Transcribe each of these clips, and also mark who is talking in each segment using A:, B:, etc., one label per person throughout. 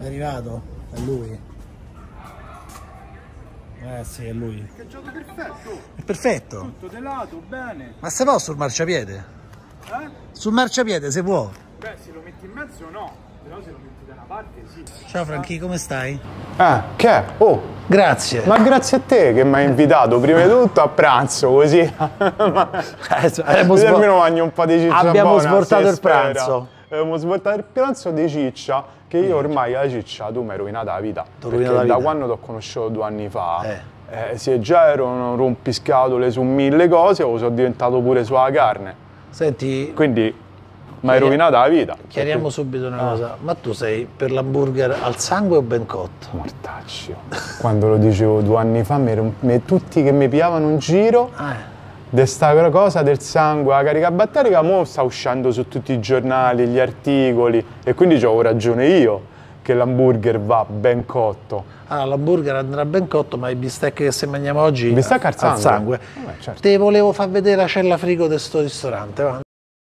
A: È arrivato? È lui? Sì, è lui.
B: Che gioco perfetto!
A: È perfetto!
B: Tutto telato, bene!
A: Ma se può sul marciapiede?
B: Eh?
A: Sul marciapiede se può?
B: Beh, se lo metti in mezzo no, però se lo metti da una parte sì.
A: Ciao Franchi, come stai?
C: Che è? Oh,
A: Grazie.
C: ma grazie a te che mi hai invitato prima di tutto a pranzo, così. Almeno mangio un po' di ciccia.
A: Abbiamo
C: buona,
A: svoltato il
C: spera.
A: pranzo.
C: Abbiamo svoltato il pranzo di ciccia, che io ormai la ciccia, tu mi hai rovinato la vita. Perché
A: rovinato la
C: da
A: vita.
C: quando ti ho conosciuto 2 anni fa, se già ero un rompiscatole su 1000 cose, sono diventato pure sulla carne.
A: Senti,
C: Quindi mi hai rovinato la vita.
A: chiariamo subito una cosa. Ma tu sei per l'hamburger al sangue o ben cotto?
C: Mortaccio. Quando lo dicevo 2 anni fa, tutti che mi pigliavano un giro di sta cosa del sangue, la carica batterica, mo sta uscendo su tutti i giornali, gli articoli, e quindi c'ho ragione io che l'hamburger va ben cotto.
A: Allora, l'hamburger andrà ben cotto, ma i bistecche che se mangiamo oggi
C: Bistecca al sangue? Certo.
A: Te volevo far vedere la cella frigo di sto ristorante, va?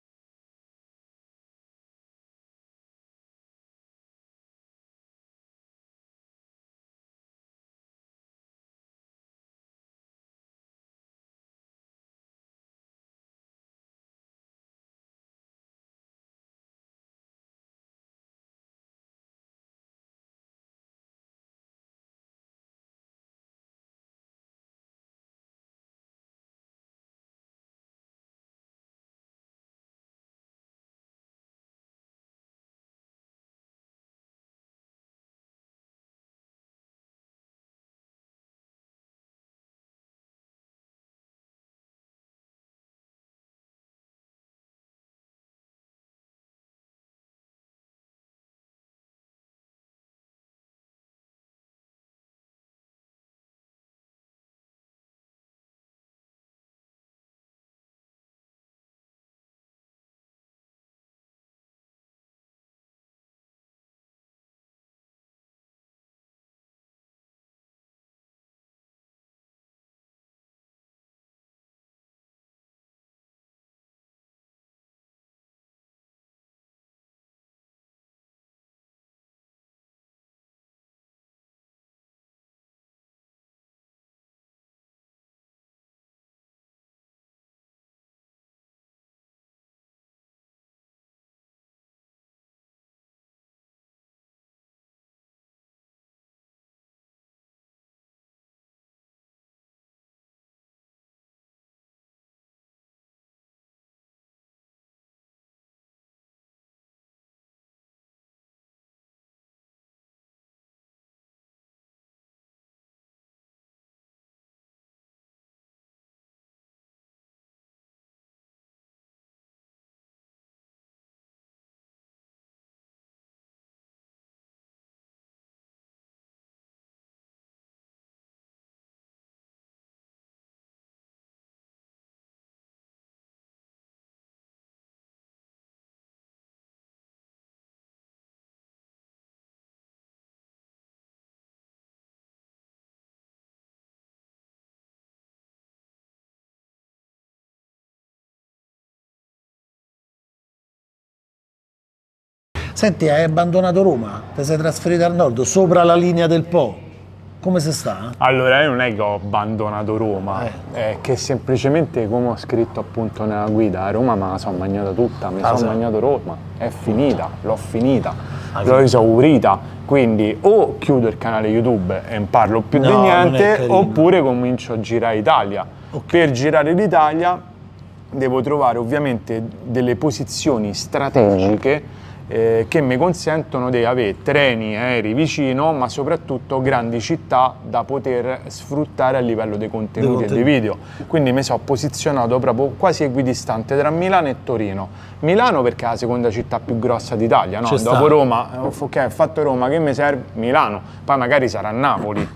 A: Senti, hai abbandonato Roma? Ti sei trasferito al nord, sopra la linea del Po. Come si sta?
C: Allora, io non è che ho abbandonato Roma, è che semplicemente, come ho scritto appunto nella guida, a Roma me la sono mangiata tutta, mi sono mangiato Roma, è finita, l'ho finita, l'ho esaurita, quindi o chiudo il canale YouTube e non parlo più di niente, oppure comincio a girare Italia. Per girare l'Italia devo trovare ovviamente delle posizioni strategiche che mi consentono di avere treni, aerei vicino, ma soprattutto grandi città da poter sfruttare a livello dei contenuti e dei video. Quindi mi sono posizionato proprio quasi equidistante tra Milano e Torino. Milano perché è la seconda città più grossa d'Italia, no? Dopo Roma, ok, ho fatto Roma, che mi serve? Milano, poi magari sarà Napoli,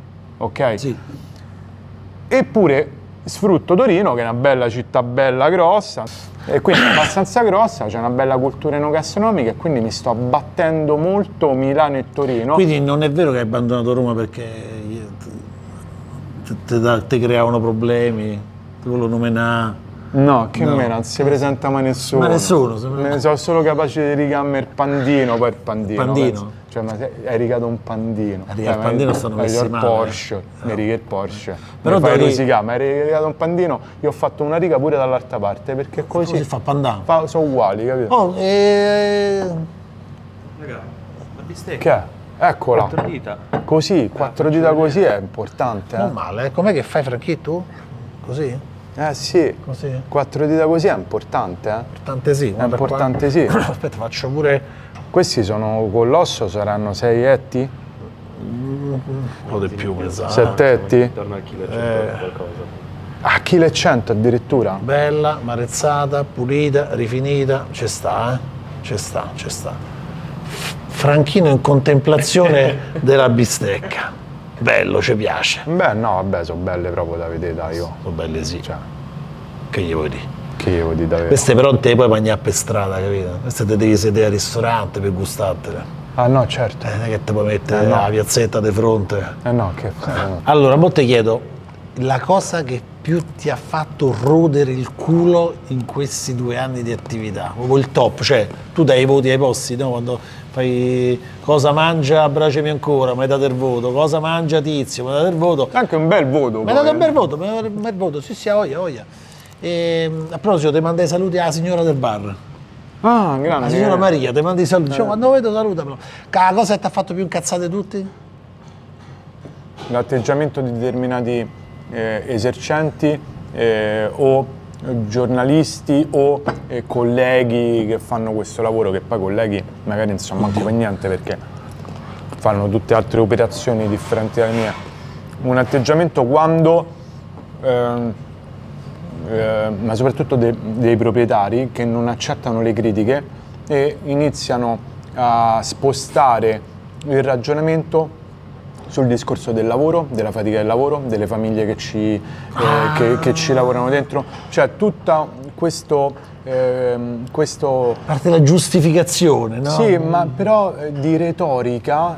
C: ok?
A: Sì.
C: Eppure sfrutto Torino, che è una bella città, bella grossa, e quindi è abbastanza grossa, c'è una bella cultura enogastronomica, e quindi mi sto abbattendo molto Milano e Torino.
A: Quindi non è vero che hai abbandonato Roma perché ti creavano problemi, ti volevano menare?
C: No, che me non si presenta mai nessuno.
A: Ma nessuno.
C: Ne so solo capace di rigarmi il pandino, poi il pandino.
A: Pandino?
C: Cioè, ma hai rigato un pandino.
A: Il pandino stanno messi male.
C: Il Porsche, mi righi il Porsche.
A: Però
C: mi fai
A: devi...
C: rosicare, ma hai rigato un pandino, io ho fatto una riga pure dall'altra parte, perché così...
A: Così fa pandano.
C: Sono uguali, capito?
A: Oh,
D: Raga, la bistecca.
C: Che è? Eccola.
D: 4 dita.
C: Così, 4 dita così è importante.
A: non male, com'è che fai Franchi tu? Così?
C: Sì.
A: Così?
C: 4 dita così è importante,
A: Importante sì.
C: È importante sì.
A: Aspetta, faccio pure...
C: Questi sono con l'osso, saranno 6 etti?
A: Un po' di più, mi sa.
C: 7 etti?
D: Intorno al chilo qualcosa.
C: Ah, 1,1 kg addirittura?
A: Bella, marezzata, pulita, rifinita, ci sta, ci sta, ci sta. Franchino in contemplazione della bistecca. Bello, ci piace.
C: Beh, no, vabbè, sono belle proprio da vedere, dai, io.
A: Sono belle sì.
C: Cioè,
A: Che gli vuoi dire?
C: che io vuol dire davvero?
A: Queste però non te le puoi mangiare per strada, capito? Queste te devi sedere al ristorante per gustartele.
C: Ah, no, certo.
A: Non è che te puoi mettere
C: no.
A: la piazzetta di fronte.
C: No, che
A: Allora, mo te chiedo, la cosa che più ti ha fatto rodere il culo in questi 2 anni di attività? Proprio il top, cioè tu dai i voti ai posti, no? Quando fai cosa mangia, abbracciami ancora, mi hai dato il voto, cosa mangia Tizio, mi hai dato il voto.
C: Anche un bel voto.
A: Mi hai dato un bel voto, mi hai dato un bel voto, sì, a voglia. A proposito, ti manda i saluti alla signora del bar.
C: Ah, grande.
A: La signora Maria, ti manda i saluti. Cioè, quando lo vedo salutamelo. La cosa che ti ha fatto più incazzate tutti?
C: L'atteggiamento di determinati esercenti o giornalisti o colleghi che fanno questo lavoro, che poi colleghi magari non sono manco per niente perché fanno tutte altre operazioni differenti dalle mie. Un atteggiamento quando, ma soprattutto dei proprietari che non accettano le critiche e iniziano a spostare il ragionamento sul discorso del lavoro, della fatica del lavoro, delle famiglie che ci lavorano dentro, cioè tutto questo...
A: A parte la giustificazione, no?
C: Sì, ma però di retorica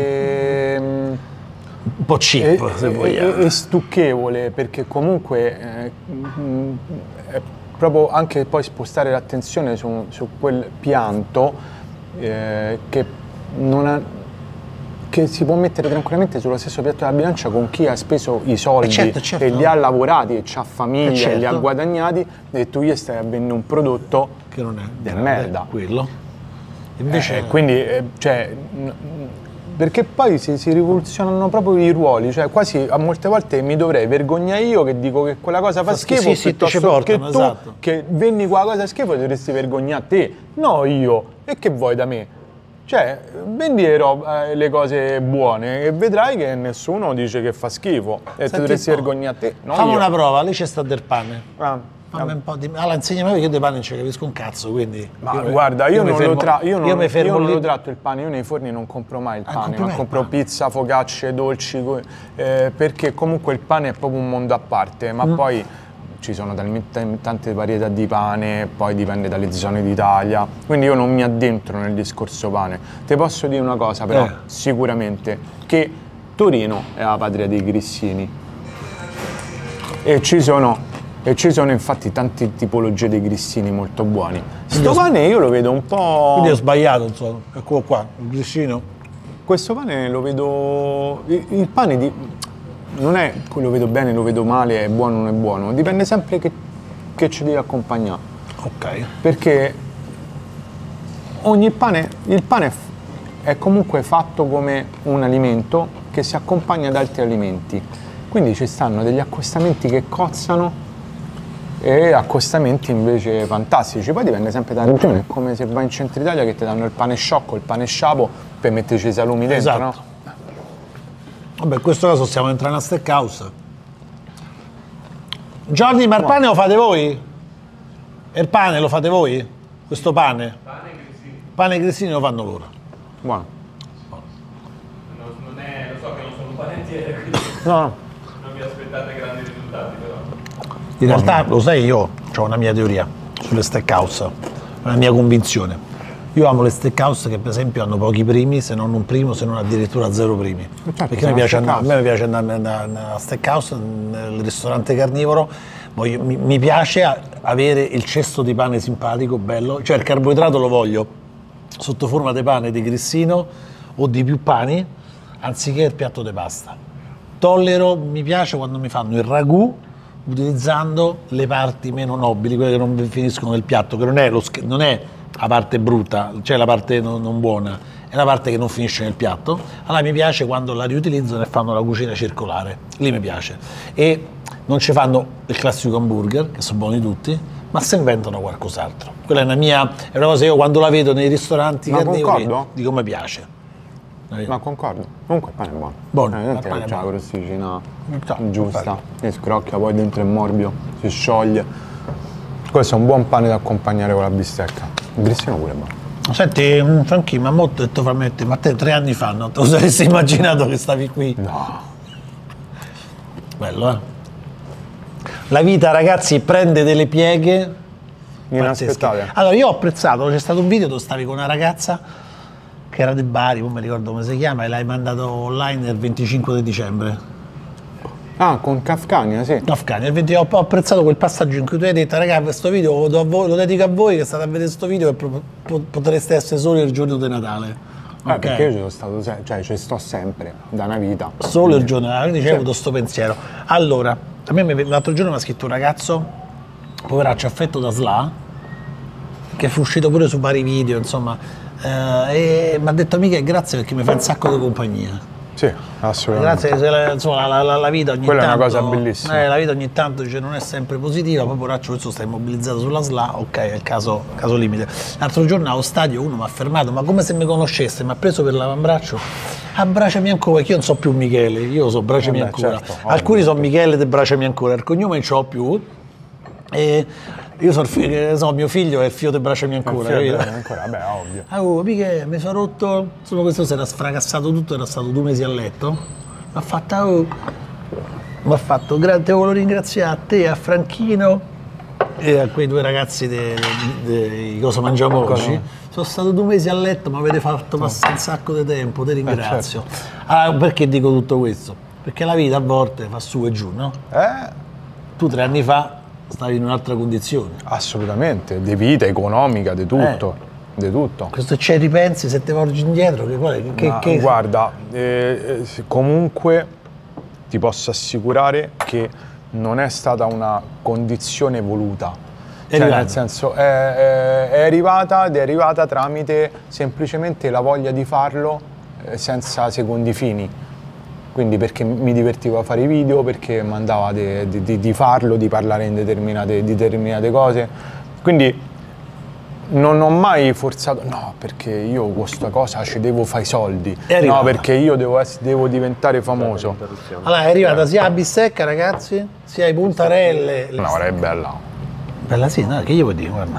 A: un po' cheap, se vogliamo.
C: E stucchevole, perché comunque è proprio anche poi spostare l'attenzione su quel pianto che non ha... che si può mettere tranquillamente sullo stesso piatto della bilancia con chi ha speso i soldi
A: certo.
C: e li ha lavorati e ha famiglia
A: certo.
C: e li ha guadagnati e tu gli stai a vendere un prodotto
A: che non è
C: di merda.
A: Quello. Invece
C: quindi cioè, perché poi si rivoluzionano proprio i ruoli, cioè quasi a molte volte mi dovrei vergognare io che dico che quella cosa fa schifo,
A: sì,
C: piuttosto
A: portano,
C: che tu
A: esatto.
C: che vendi quella cosa schifo e dovresti vergognare te, no io. E che vuoi da me? Cioè, vendi le cose buone e vedrai che nessuno dice che fa schifo e tu dovresti vergognare te, no
A: fammi
C: io.
A: una prova, lì c'è sta del pane.
C: Fammi
A: un po' di... Allora, insegnami perché io dei pane non ci capisco un cazzo, quindi...
C: Ma guarda, io non lo tratto il pane, io nei forni non compro mai il pane, ma compro pizza, focacce, dolci, perché comunque il pane è proprio un mondo a parte, ma poi ci sono talmente tante varietà di pane, poi dipende dalle zone d'Italia, quindi io non mi addentro nel discorso pane. Ti posso dire una cosa però, sicuramente, che Torino è la patria dei grissini e ci sono infatti tante tipologie di grissini molto buoni. Sto pane io lo vedo un po'...
A: Quindi ho sbagliato, insomma, eccolo qua, il grissino.
C: Questo pane lo vedo... Il pane non è che lo vedo bene, lo vedo male, è buono o non è buono, dipende sempre che ci devi accompagnare.
A: Ok.
C: Perché il pane è comunque fatto come un alimento che si accompagna ad altri alimenti. Quindi ci stanno degli accostamenti che cozzano e accostamenti invece fantastici. Poi dipende sempre dalla regione, è come se vai in centro Italia che ti danno il pane sciocco, il pane sciapo per metterci i salumi dentro,
A: esatto.
C: no?
A: Vabbè, in questo caso stiamo entrando a steakhouse. Giorni, ma il pane lo fate voi? E il pane lo fate voi? Questo pane? Pane grissini lo fanno loro.
C: Buono.
D: Non è, lo so che non sono un panettiere, quindi
C: No.
D: non vi aspettate grandi risultati però.
A: In realtà, lo sai, io ho una mia teoria sulle steakhouse, una mia convinzione. Io amo le steakhouse che per esempio hanno pochi primi, se non un primo, se non addirittura 0 primi.
C: Certo,
A: perché a me piace andare a steakhouse, nel ristorante carnivoro, mi piace avere il cesto di pane simpatico, bello, cioè il carboidrato lo voglio sotto forma di pane di grissino o di più pani, anziché il piatto di pasta. Tollero, mi piace quando mi fanno il ragù utilizzando le parti meno nobili, quelle che non finiscono nel piatto, che non è la parte brutta, cioè la parte non buona, è la parte che non finisce nel piatto. Allora mi piace quando la riutilizzano e fanno la cucina circolare, lì mi piace. E non ci fanno il classico hamburger, che sono buoni tutti, ma se inventano qualcos'altro. Quella è una cosa che io quando la vedo nei ristoranti carnivori dico mi piace.
C: Ma concordo. Comunque il pane è buono.
A: Buono.
C: Il pane c'ha la crosticina giusta, si scrocchia, poi dentro è morbido, si scioglie. Questo è un buon pane da accompagnare con la bistecca. Il grissino pure è buono.
A: Senti, Franchi, ma molto detto fra me e te, ma te 3 anni fa non te lo saresti immaginato che stavi qui?
C: No.
A: Bello, La vita, ragazzi, prende delle pieghe
C: inaspettate.
A: Allora, io ho apprezzato, c'è stato un video dove stavi con una ragazza che era di Bari, non mi ricordo come si chiama, e l'hai mandato online il 25 di dicembre.
C: Ah, con Kafkania, sì.
A: Kafkania, ho apprezzato quel passaggio in cui tu hai detto, ragazzi, questo video lo do a voi, lo dedico a voi che state a vedere questo video e potreste essere soli il giorno di Natale. Okay.
C: Perché io ci sono stato cioè ci sto sempre, da una vita.
A: Solo il giorno di Natale, quindi c'è avuto sto pensiero. Allora, a me l'altro giorno mi ha scritto un ragazzo, poveraccio, affetto da SLA, che fu uscito pure su vari video, insomma, e mi ha detto amica grazie perché mi fa un sacco di compagnia.
C: Sì, assolutamente.
A: Grazie, insomma, la vita ogni
C: quella
A: tanto...
C: è una cosa bellissima.
A: La vita ogni tanto dice, non è sempre positiva, poi poraccio questo sta immobilizzato sulla SLA, ok, è il caso limite. L'altro giorno allo stadio uno mi ha fermato, ma come se mi conoscesse, mi ha preso per l'avambraccio, abbracciami ancora, perché io non so più Michele, io so bracciami ancora. Certo, alcuni sono Michele de bracciami ancora, il cognome non ce l'ho più. E io so, mio figlio è il figlio di bracciami ancora, capito?
C: Vabbè, ovvio.
A: Mica mi sono rotto, insomma questo si era sfracassato tutto, era stato 2 mesi a letto. Mi ha fatto, te volevo ringraziare a te, a Franchino e a quei 2 ragazzi di Cosa Mangiamo Oggi. Sono stato 2 mesi a letto, mi avete fatto passare un sacco di tempo, ti ringrazio. Certo. Allora, perché dico tutto questo? Perché la vita a volte fa su e giù, no? Tu 3 anni fa stavi in un'altra condizione.
C: Assolutamente, di vita, economica, di tutto. Di tutto.
A: Questo ci ripensi se ti volgi indietro? Che...
C: Guarda, comunque ti posso assicurare che non è stata una condizione voluta. Nel senso, è arrivata ed è arrivata tramite semplicemente la voglia di farlo senza secondi fini. Quindi perché mi divertivo a fare i video, perché mi andava di farlo, di parlare in determinate cose. Quindi non ho mai forzato, no, perché io questa cosa ci devo fare i soldi, no, perché io devo diventare famoso.
A: Allora è arrivata sia a bistecca, ragazzi, sia ai puntarelle.
C: No, è bella.
A: Bella sì, no, che io vuoi dire, guarda.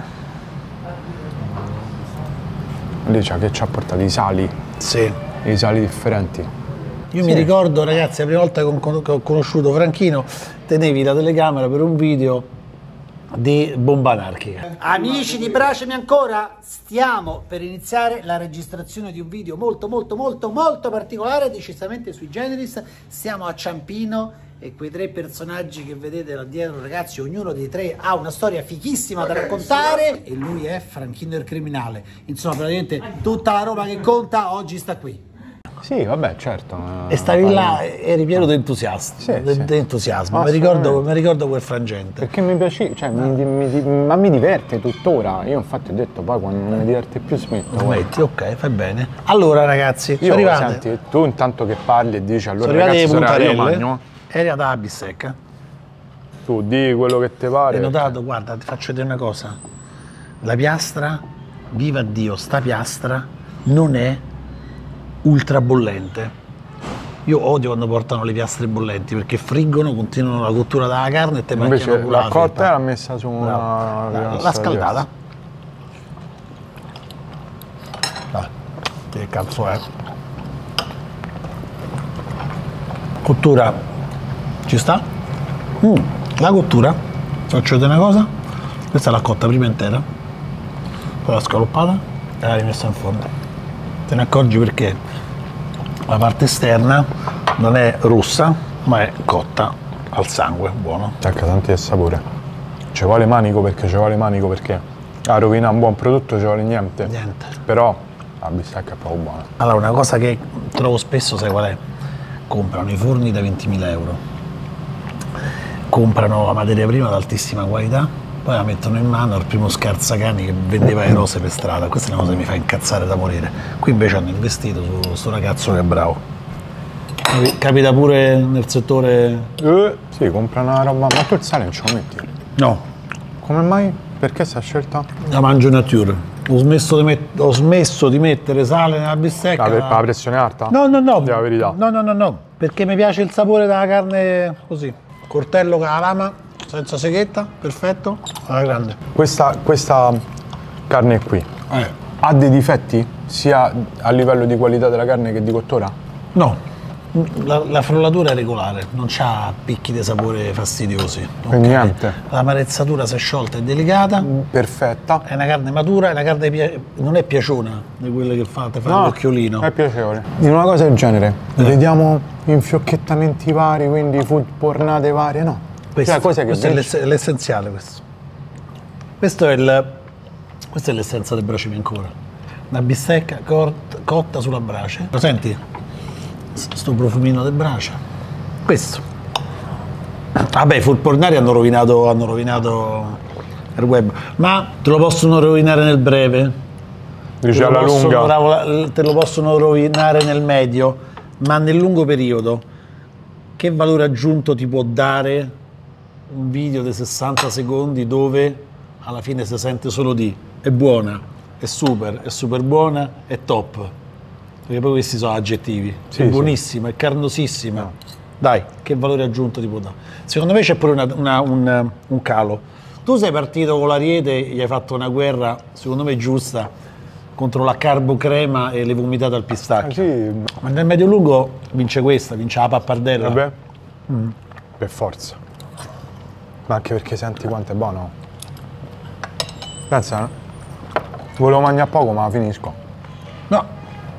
C: Lì c'ha che ci ha portato i sali.
A: Sì.
C: I sali differenti.
A: Io mi ricordo, ragazzi, la prima volta che ho conosciuto Franchino, tenevi la telecamera per un video di bomba anarchica. Amici di Bracciami Ancora, stiamo per iniziare la registrazione di un video molto particolare, decisamente sui generis. Siamo a Ciampino e quei 3 personaggi che vedete là dietro, ragazzi, ognuno dei 3 ha una storia fichissima da raccontare e lui è Franchino il criminale. Insomma, praticamente tutta la roba che conta oggi sta qui.
C: Sì, vabbè, certo.
A: E stavi là, eri pieno di entusiasmo. Entusiasmo. Mi ricordo quel frangente.
C: Perché mi piace, cioè, ma mi diverte tuttora. Io infatti ho detto, poi quando non mi diverte più smetto.
A: Smetti, ok, fai bene. Allora ragazzi, sono arrivate.
C: Senti, tu intanto che parli e dici, allora
A: sono
C: ragazzi,
A: io magno. È arrivata la bistecca.
C: Tu di quello che ti pare.
A: Hai notato, guarda, ti faccio vedere una cosa. La piastra, viva Dio, sta piastra non è ultra bollente. Io odio quando portano le piastre bollenti perché friggono, continuano la cottura della carne e te
C: invece la cotta l'ha messa su
A: la scaldata. Che cazzo è? Cottura ci sta? La cottura, faccio vedere una cosa, questa l'ha cotta prima intera, poi l'ha scaloppata e l'ha rimessa in forno. Te ne accorgi perché la parte esterna non è rossa ma è cotta al sangue, buono.
C: Attacca tanti del sapore. Ci vuole manico perché a rovinare un buon prodotto ci vuole niente.
A: Niente.
C: Però la bistecca è proprio buona.
A: Allora, una cosa che trovo spesso, sai qual è? Comprano i forni da 20.000 euro, comprano la materia prima di altissima qualità, poi la mettono in mano al primo scarzacani che vendeva le rose per strada. Questa è una cosa che mi fa incazzare da morire. Qui invece hanno investito su sto ragazzo che è bravo. Capita pure nel settore...
C: Sì, comprano una roba, ma tu il sale non ce lo metti?
A: No,
C: Come mai? Perché questa scelta?
A: la mangio nature. Ho smesso di mettere sale nella bistecca.
C: La pressione alta?
A: No.
C: Di la verità.
A: No. Perché mi piace il sapore della carne così. Coltello con la lama, senza seghetta, perfetto, alla grande.
C: Questa carne qui ha dei difetti? Sia a livello di qualità della carne che di cottura?
A: No, la frullatura è regolare, non ha picchi di sapore fastidiosi.
C: Quindi niente.
A: La marezzatura si è sciolta, è delicata,
C: Perfetta.
A: è una carne matura, è una carne non è piaciona di quelle che fate fare l'occhiolino.
C: È piacevole. In una cosa del genere, vediamo infiocchettamenti vari, quindi food pornate varie, no?
A: Questo,
C: Cioè,
A: questo è l'essenziale, questo. Questo è l'essenza del brace ancora. Una bistecca cotta sulla brace. Lo senti? Sto profumino del brace. Questo. Vabbè, i fulpornari hanno rovinato il web. Ma te lo possono rovinare nel breve?
C: Dice alla lunga.
A: Te lo possono rovinare nel medio, ma nel lungo periodo che valore aggiunto ti può dare un video di 60 secondi dove alla fine si sente solo di è buona, è super buona, è top? Perché poi questi sono aggettivi.
C: Sì,
A: è buonissima, è carnosissima. No. Dai, che valore aggiunto ti può dare? Secondo me c'è pure un calo. Tu sei partito con l'Ariete, gli hai fatto una guerra, secondo me giusta, contro la carbocrema e le vomitate al pistacchio.
C: Sì.
A: Ma nel medio-lungo vince questa, vince la pappardella.
C: Vabbè. Per forza. Ma anche perché senti quanto è buono. Pensa, no? Volevo mangiare poco, ma la finisco.
A: No.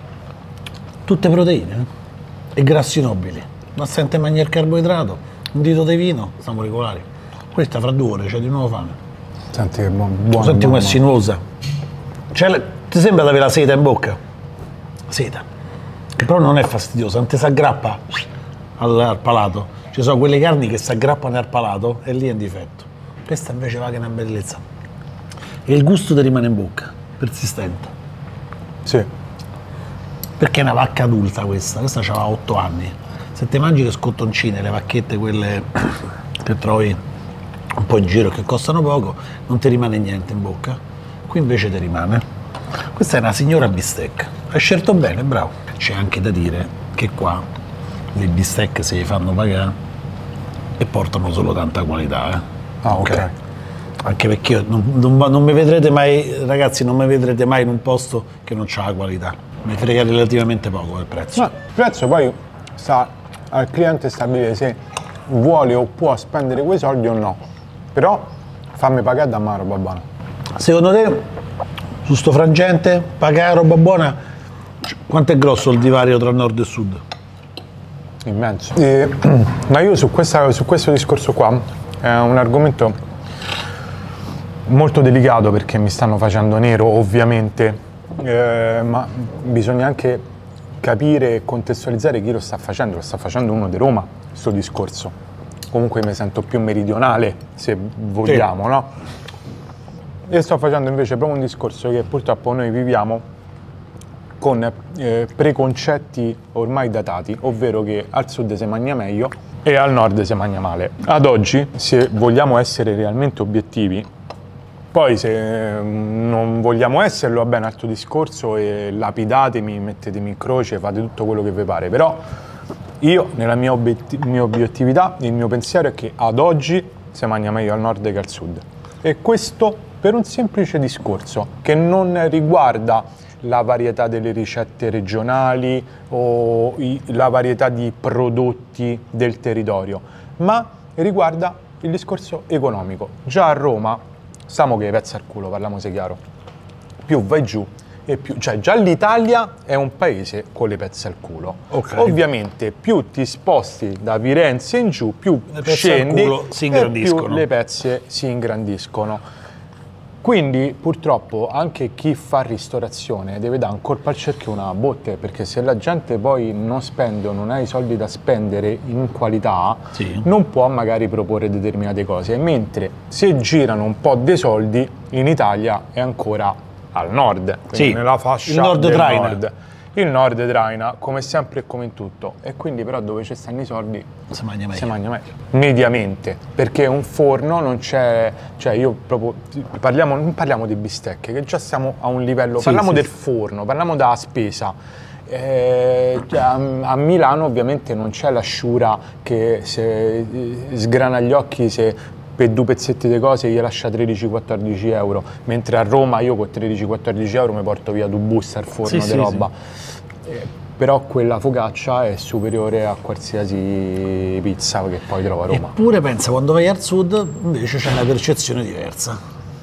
A: Tutte proteine e grassi nobili. Ma sente mangiare il carboidrato, un dito di vino, siamo regolari. Questa fra 2 ore c'è di nuovo fame.
C: Senti che buono.
A: Senti come è sinuosa. Cioè, ti sembra di avere la seta in bocca? Seta. Che però non è fastidiosa, non ti si aggrappa al palato. Ci sono quelle carni che si aggrappano al palato e lì è un difetto. Questa invece va che è una bellezza. E il gusto ti rimane in bocca, persistente.
C: Sì.
A: Perché è una vacca adulta questa aveva 8 anni. Se ti mangi le scottoncine, le vacchette, quelle che trovi un po' in giro che costano poco, non ti rimane niente in bocca. Qui invece ti rimane. Questa è una signora bistecca. Hai scelto bene, bravo. C'è anche da dire che qua le bistecche si fanno pagare e portano solo tanta qualità.
C: Ah, ok.
A: Anche perché io non mi vedrete mai, ragazzi, non mi vedrete mai in un posto che non ha la qualità. Mi frega relativamente poco il prezzo.
C: Ma il prezzo poi sta al cliente stabilire se vuole o può spendere quei soldi o no. Però fammi pagare da una roba buona.
A: Secondo te, su sto frangente, pagare roba buona, quanto è grosso il divario tra nord e sud?
C: Immenso. Ma io su questo discorso qua è un argomento molto delicato perché mi stanno facendo nero ovviamente, ma bisogna anche capire e contestualizzare chi lo sta facendo uno di Roma, questo discorso. Comunque mi sento più meridionale, se vogliamo, sì. No? E sto facendo invece proprio un discorso che purtroppo noi viviamo con preconcetti ormai datati, ovvero che al sud si mangia meglio e al nord si mangia male. Ad oggi, se vogliamo essere realmente obiettivi, poi se non vogliamo esserlo, va bene, altro discorso, e lapidatemi, mettetemi in croce, fate tutto quello che vi pare, però io, nella mia obiettività, il mio pensiero è che ad oggi si mangia meglio al nord che al sud. E questo per un semplice discorso che non riguarda la varietà delle ricette regionali o la varietà di prodotti del territorio, ma riguarda il discorso economico. Già a Roma, stiamo che pezza al culo, parliamoci chiaro, più vai giù e più, cioè già l'Italia è un paese con le pezze al culo.
A: Ok.
C: Ovviamente più ti sposti da Firenze in giù, più
A: Le pezze al
C: scendi
A: culo si
C: e
A: ingrandiscono.
C: più le pezze si ingrandiscono. Quindi purtroppo anche chi fa ristorazione deve dare un colpo al cerchio una botte, perché se la gente poi non spende o non ha i soldi da spendere in qualità,
A: Sì.
C: non può magari proporre determinate cose, mentre se girano un po' dei soldi in Italia è ancora al nord, quindi
A: Sì,
C: nella fascia
A: il nord
C: del
A: traina.
C: nord. Il nord traina, come sempre e come in tutto, e quindi però dove ci stanno i soldi
A: Si mangia meglio.
C: si mangia meglio, mediamente, perché un forno non c'è, cioè io proprio, non parliamo di bistecche, che già siamo a un livello,
A: Sì,
C: parliamo
A: sì,
C: del
A: sì.
C: forno, parliamo della spesa. A Milano ovviamente non c'è l'asciura che se sgrana gli occhi se per due pezzetti di cose gli lascia 13-14 euro, mentre a Roma io con 13-14 euro mi porto via due buste al forno
A: Sì,
C: di
A: sì,
C: roba. Però quella focaccia è superiore a qualsiasi pizza che poi trovo a Roma.
A: Eppure pensa, quando vai al sud invece c'è una percezione diversa.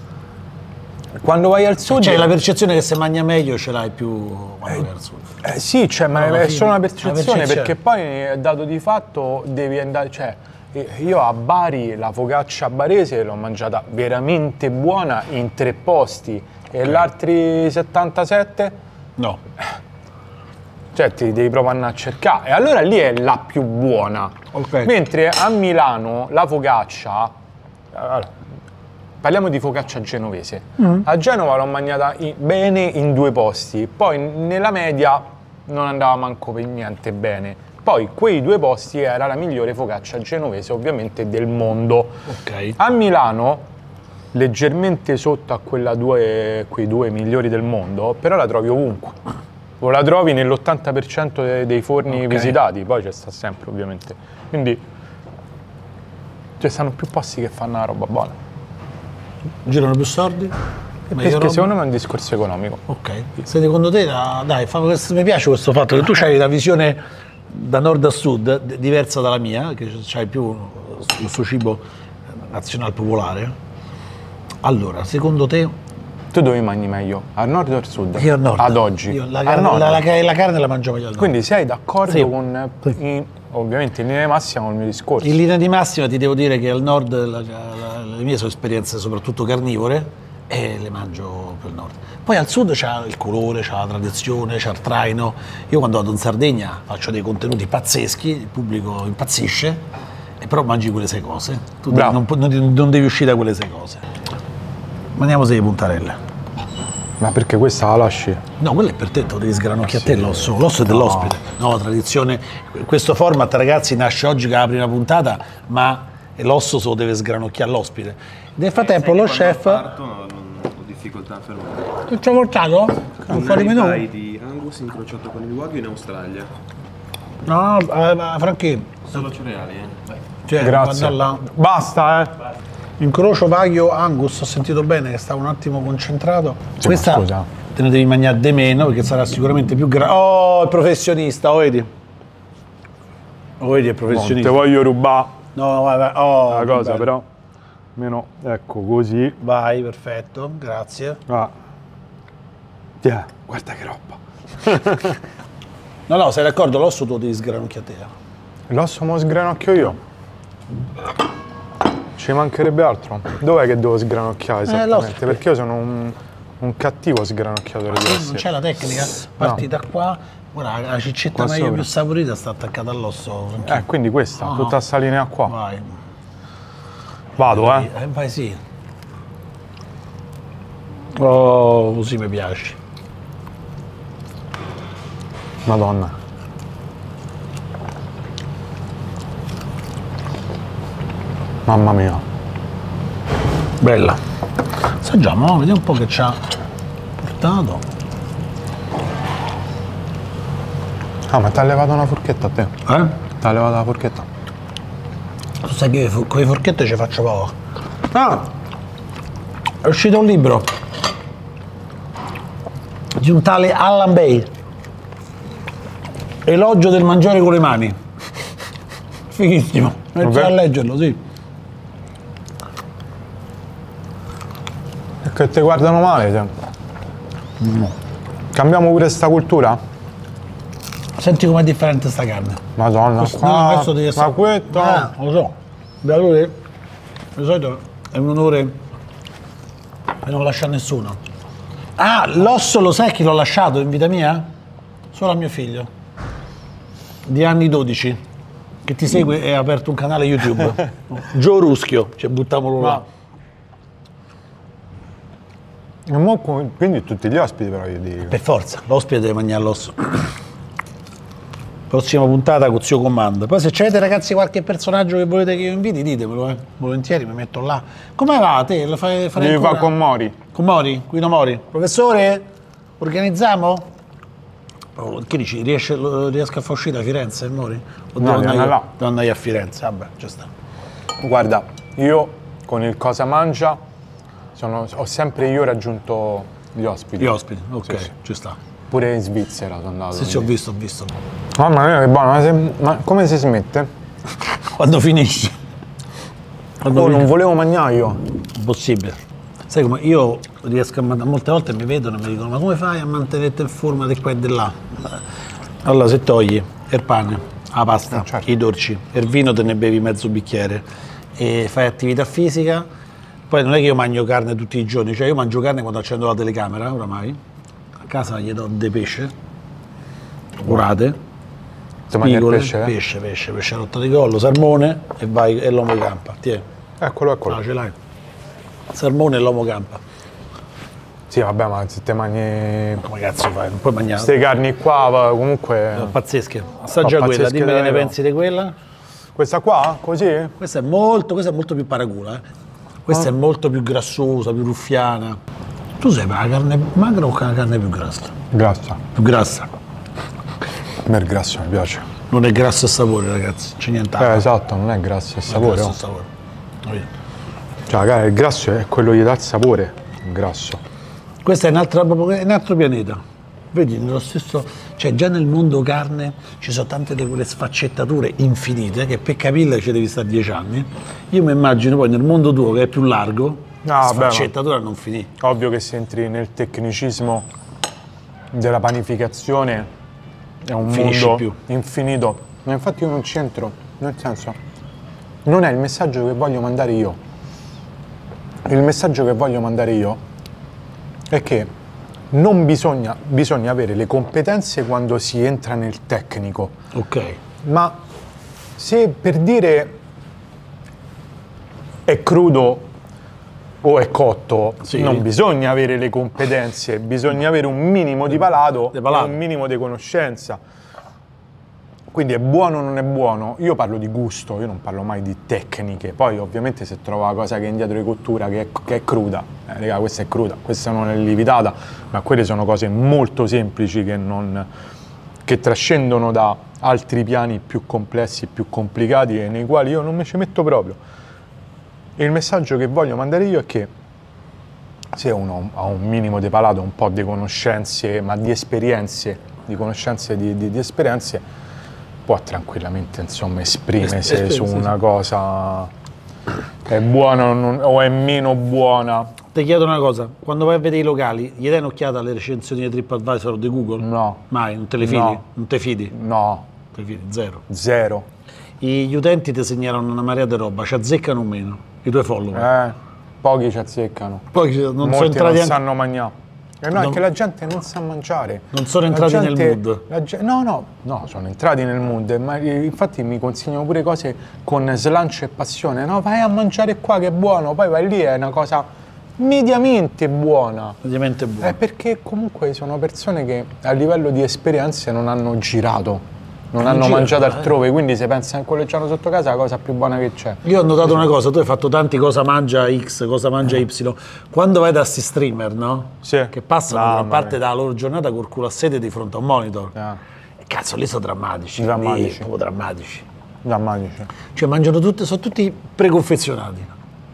C: Quando vai al sud...
A: Cioè la percezione che se mangia meglio ce l'hai più quando vai al sud.
C: Sì, cioè, ma
A: alla
C: è
A: fine,
C: solo una
A: la
C: percezione,
A: percezione.
C: perché poi dato di fatto devi andare, cioè io a Bari la focaccia barese l'ho mangiata veramente buona in 3 posti e l'altri 77,
A: No.
C: cioè ti devi proprio andare a cercare, e allora lì è la più buona.
A: Ok.
C: Mentre a Milano la focaccia, allora, parliamo di focaccia genovese, a Genova l'ho mangiata bene in 2 posti, poi nella media non andava manco per niente bene. Poi quei 2 posti era la migliore focaccia genovese ovviamente del mondo.
A: Ok.
C: A Milano, leggermente sotto a quei 2 migliori del mondo, però la trovi ovunque. O la trovi nell'80% dei forni
A: Ok.
C: visitati, poi c'è sta sempre ovviamente. Quindi ci stanno più posti che fanno la roba buona.
A: Girano più soldi?
C: Perché secondo me è un discorso economico.
A: Ok. Secondo te, dai, mi piace questo fatto che tu hai una visione da nord a sud diversa dalla mia, che c'hai più il suo cibo nazionale popolare. Allora, secondo te...
C: Tu dove mangi meglio? Al nord o al sud?
A: Io al nord.
C: Ad oggi?
A: Io la
C: Al
A: carne,
C: nord.
A: la carne la mangio meglio al nord.
C: Quindi sei d'accordo
A: Sì.
C: con,
A: Sì.
C: ovviamente in linea di massima, con il mio discorso?
A: In linea di massima ti devo dire che al nord le mie sono esperienze soprattutto carnivore e le mangio per il nord. Poi al sud c'ha il colore, c'ha la tradizione, c'ha il traino. Io quando vado in Sardegna faccio dei contenuti pazzeschi, il pubblico impazzisce, e però mangi quelle 6 cose. Tu
C: Bravo.
A: non devi uscire da quelle 6 cose. Mandiamo 6 puntarelle.
C: Ma perché questa la lasci?
A: No, quello è per te, te lo devi sgranocchiare a te l'osso. L'osso è dell'ospite. No, tradizione. Questo format, ragazzi, nasce oggi che è la prima puntata, ma l'osso se lo deve sgranocchiare l'ospite. Nel frattempo lo chef...
E: Parto, non ho difficoltà a fermare.
A: Ti ho portato? Un po' di menù?
E: Ribeye di Angus incrociato con il Wagyu in Australia.
A: No, Franchi.
E: Solo cereali, Vai.
A: Cioè,
C: Grazie.
A: guarda là.
C: Basta,
A: Incrocio Wagyu Angus, ho sentito bene che stavo un attimo concentrato.
C: Sì,
A: Questa
C: ma scusa.
A: te ne devi mangiare di meno perché sarà sicuramente più Oh, il professionista, lo vedi? Lo vedi il
C: Non
A: professionista?
C: te voglio rubare
A: No, vai. Oh,
C: la
A: che
C: cosa,
A: bello.
C: però meno, ecco, così.
A: Vai, perfetto, grazie.
C: Ah. Yeah, guarda che roba.
A: No, sei d'accordo? L'osso tu lo devi sgranocchiare a te.
C: L'osso mo sgranocchio io. Ci mancherebbe altro. Dov'è che devo sgranocchiare esattamente?
A: l'osso.
C: Perché io sono un cattivo sgranocchiatore di
A: Non
C: ossi.
A: c'è la tecnica? Parti da qua, guarda, la ciccetta
C: Qua
A: meglio
C: sopra.
A: più saporita sta attaccata all'osso.
C: Quindi questa,
A: No.
C: tutta sta linea qua.
A: Vai.
C: Vado,
A: Vai, sì. Oh, così mi piace.
C: Madonna. Mamma mia.
A: Bella. Assaggiamo, no? Vediamo un po' che ci ha portato.
C: Ah, ma ti ha levato una forchetta a te? Ti ha levato la forchetta?
A: Tu sai che io con le forchette ci faccio poco. Ah! È uscito un libro di un tale Alan Bay. Elogio del mangiare con le mani. Fighissimo. Inizia
C: Ok.
A: a leggerlo, sì.
C: Perché ti guardano male, te. Cambiamo pure sta cultura?
A: Senti com'è differente sta carne.
C: Madonna,
A: Questo devi essere...
C: ma questo...
A: lo so. Da lui, di solito è un onore e non lascia a nessuno. Ah, l'osso lo sai chi l'ho lasciato in vita mia? Solo a mio figlio. Di anni 12. Che ti segue e ha aperto un canale YouTube. Gio Ruschio, ci buttiamolo là.
C: Quindi tutti gli ospiti però io dico.
A: Per forza, l'ospite deve mangiare l'osso. Prossima puntata con Zio Comando. Poi se c'avete ragazzi qualche personaggio che volete che io inviti, ditemelo, volentieri mi metto là. Come va te? Lo fai
C: Devi fare con Mori.
A: Con Mori? Guido Mori? Professore? Organizziamo? Oh, che dici? Riesco a far uscire da Firenze, Mori? O
C: No,
A: devo andare a Firenze? Vabbè, ci sta.
C: Guarda, io con il Cosa Mangia ho sempre io raggiunto gli ospiti.
A: Gli ospiti, ok,
C: Sì, sì.
A: ci sta.
C: Pure in Svizzera sono andato.
A: Sì, sì, ho visto.
C: Mamma mia, che buono, ma come si smette?
A: Quando finisci?
C: Non volevo mangiare io.
A: Impossibile. Sai come io riesco a mantenere, molte volte mi vedono e mi dicono ma come fai a mantenerti in forma di qua e di là? Allora se togli il pane, la pasta,
C: certo.
A: i dolci, il vino te ne bevi mezzo bicchiere e fai attività fisica, poi non è che io mangio carne tutti i giorni, cioè io mangio carne quando accendo la telecamera, oramai, a casa gli do dei pesce, orate,
C: Ti mangi il
A: spigole,
C: pesce?
A: pesce rotta di collo, salmone e vai e l'uomo campa, tieni.
C: Eccolo.
A: Ah, ce l'hai. Salmone e l'uomo campa.
C: Sì, vabbè, ma se te mangi
A: Come cazzo fai? Non puoi mangiare.
C: queste carni qua, comunque...
A: Pazzesche. Assaggia quella,
C: pazzesche
A: dimmi che ne
C: davvero.
A: pensi di quella.
C: Questa qua? Così?
A: Questa è molto più paracula. Questa è molto più grassosa, più ruffiana. Tu sei per la carne magra o la carne più grassa?
C: Grassa.
A: Più grassa.
C: A me il grasso mi piace.
A: Non è grasso e sapore, ragazzi. C'è nient'altro.
C: Esatto, non è grasso, è sapore.
A: Grasso
C: Oh.
A: e sapore. Capito?
C: Cioè, ragazzi, il grasso è quello che gli dà il sapore. Il grasso.
A: Questo è un altro pianeta. Vedi, nello stesso, cioè già nel mondo carne ci sono tante di quelle sfaccettature infinite che per capirle ci devi stare 10 anni. Io mi immagino poi nel mondo tuo che è più largo, sfaccettatura non finì.
C: Ovvio che se entri nel tecnicismo della panificazione è un
A: Finisci
C: mondo
A: più.
C: infinito. Ma infatti io non c'entro, nel senso, non è il messaggio che voglio mandare io. Il messaggio che voglio mandare io è che non bisogna avere le competenze quando si entra nel tecnico.
A: Ok.
C: Ma se per dire è crudo o è cotto,
A: Sì.
C: non bisogna avere le competenze, bisogna avere un minimo di palato e un minimo di conoscenza. Quindi è buono o non è buono? Io parlo di gusto, io non parlo mai di tecniche. Poi ovviamente se trovo una cosa che è indietro di cottura, che è cruda, raga, questa è cruda, questa non è lievitata, ma quelle sono cose molto semplici che trascendono da altri piani più complessi, più complicati e nei quali io non mi ci metto proprio. E il messaggio che voglio mandare io è che se uno ha un minimo di palato, un po' di conoscenze, ma di esperienze, di conoscenze di esperienze, può tranquillamente insomma esprimersi su una cosa è buona o è meno buona.
A: Ti chiedo una cosa, quando vai a vedere i locali, gli dai un'occhiata alle recensioni di TripAdvisor o di Google?
C: No.
A: Mai? Non te le fidi?
C: No.
A: Non te fidi?
C: No,
A: Te le fidi? Zero.
C: zero.
A: Gli utenti ti segnalano una marea di roba, ci azzeccano o meno? I tuoi follower?
C: Pochi ci azzeccano.
A: Poi non sono
C: Molti
A: entrati
C: non
A: anche...
C: sanno mangiare. No, è che la gente non sa mangiare.
A: Non sono entrati nel mood.
C: No, sono entrati nel mood, ma infatti mi consigliano pure cose con slancio e passione. No, vai a mangiare qua che è buono, poi vai lì è una cosa mediamente buona.
A: Mediamente buono.
C: Perché comunque sono persone che a livello di esperienze non hanno girato, non hanno
A: girato,
C: mangiato altrove, quindi se pensano che quello che hanno sotto casa è la cosa più buona che c'è.
A: Io ho notato una cosa, tu hai fatto tanti cosa mangia X, cosa mangia Y. Quando vai da sti streamer, no?
C: Sì.
A: Che passano
C: Mamma
A: gran parte
C: mia.
A: della loro giornata col culo a sede di fronte a un monitor.
C: Eh.
A: Cazzo, lì sono drammatici.
C: Drammatici.
A: Lì, proprio drammatici.
C: Drammatici.
A: Cioè mangiano tutte, sono tutti preconfezionati.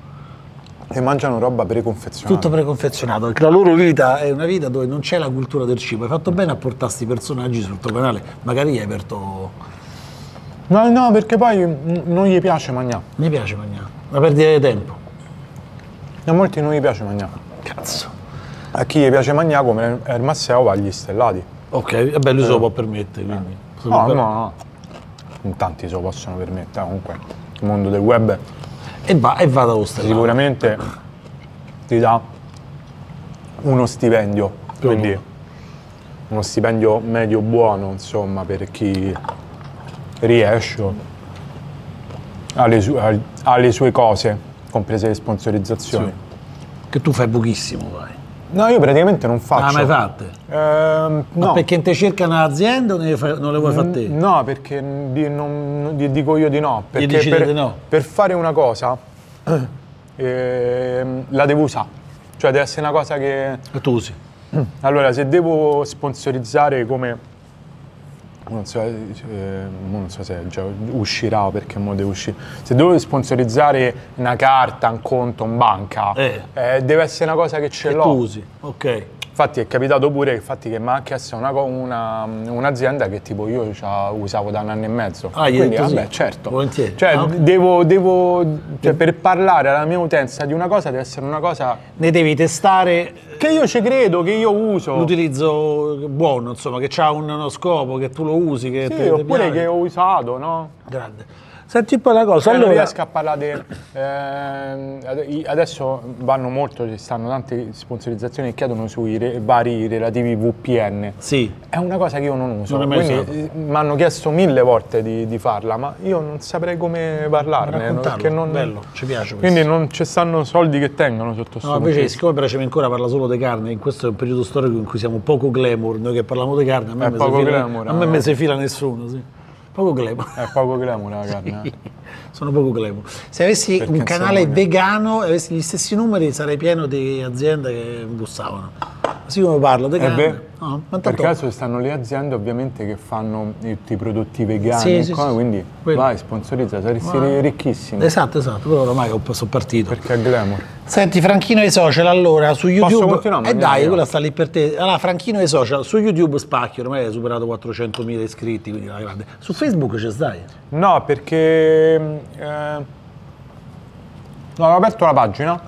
C: E mangiano roba preconfezionata.
A: Tutto preconfezionato, perché la loro vita è una vita dove non c'è la cultura del cibo. Hai fatto bene a portare questi personaggi sul tuo canale, magari hai aperto...
C: No, perché poi non gli piace mangiare.
A: Mi piace mangiare, ma per dire tempo.
C: A molti non gli piace mangiare.
A: Cazzo.
C: A chi gli piace mangiare come il Masseo va agli stellati.
A: Ok, e beh, lui se lo può permettere, quindi.
C: No. In tanti se lo possono permettere, comunque. Il mondo del web
A: E va dallo stellato.
C: sicuramente ti dà uno stipendio, quindi uno stipendio medio buono, insomma, per chi riesce alle sue cose, comprese le sponsorizzazioni.
A: Sì. Che tu fai pochissimo, vai.
C: No, io praticamente non faccio.
A: Non le hai mai fatte?
C: No.
A: Ma perché te cercano l'azienda o non le vuoi fare te?
C: No, perché dico io di no. Perché
A: decidi di no.
C: per fare una cosa la devo usare. Cioè deve essere una cosa che...
A: E tu usi.
C: Allora, se devo sponsorizzare come... Non so se già uscirà perché mo deve uscire. Se devo sponsorizzare una carta, un conto, in banca, deve essere una cosa che ce l'ho.
A: Tu usi, ok.
C: Infatti è capitato pure che mi ha chiesto un'azienda che tipo io usavo da 1 anno e mezzo.
A: Ah,
C: quindi
A: sì.
C: vabbè, certo.
A: Volentieri.
C: Cioè,
A: ok.
C: cioè, per parlare alla mia utenza di una cosa deve essere una cosa
A: Ne devi testare
C: che io ci credo, che io uso.
A: l'utilizzo buono, insomma, che ha uno scopo, che tu lo usi, che
C: Sì,
A: te
C: oppure
A: piace.
C: che ho usato, no?
A: Grande. Senti poi una cosa,
C: Cioè, non
A: allora...
C: riesco a parlare adesso vanno molto, ci stanno tante sponsorizzazioni che chiedono sui vari relativi VPN.
A: Sì.
C: È una cosa che io non uso,
A: Non hai mai
C: quindi mi hanno chiesto 1000 volte di farla, ma io non saprei come parlarne,
A: Raccontarlo,
C: perché non...
A: bello, ci piace questo.
C: Quindi non ci stanno soldi che tengono sotto
A: No,
C: sto
A: invece
C: punto.
A: siccome Braciame ancora parla solo di carne, in questo è un periodo storico in cui siamo poco glamour, noi che parliamo di carne, a me,
C: È
A: me
C: poco
A: si fila,
C: glamour,
A: a me me si fila nessuno, sì. Poco glamour.
C: È poco glamour la carne.
A: Sono poco glamour. Se avessi
C: Perché
A: un canale
C: insomma,
A: vegano e avessi gli stessi numeri sarei pieno di aziende che bussavano. Così come parlo di carne.
C: beh,
A: No, ma
C: Per
A: tanto-
C: caso stanno le aziende ovviamente che fanno tutti i prodotti vegani,
A: Sì,
C: e
A: sì,
C: cose,
A: sì.
C: quindi
A: Quello.
C: vai, sponsorizza, saresti ricchissimo.
A: Esatto, però ormai sono partito.
C: Perché è glamour.
A: Senti, Franchino ai social, allora, su YouTube...
C: continuare?
A: Dai, quella sta lì per te. Allora, Franchino ai social, su YouTube spacchi, ormai hai superato 400.000 iscritti, quindi la grande. Su Facebook ci stai?
C: No, perché no, ho aperto la pagina.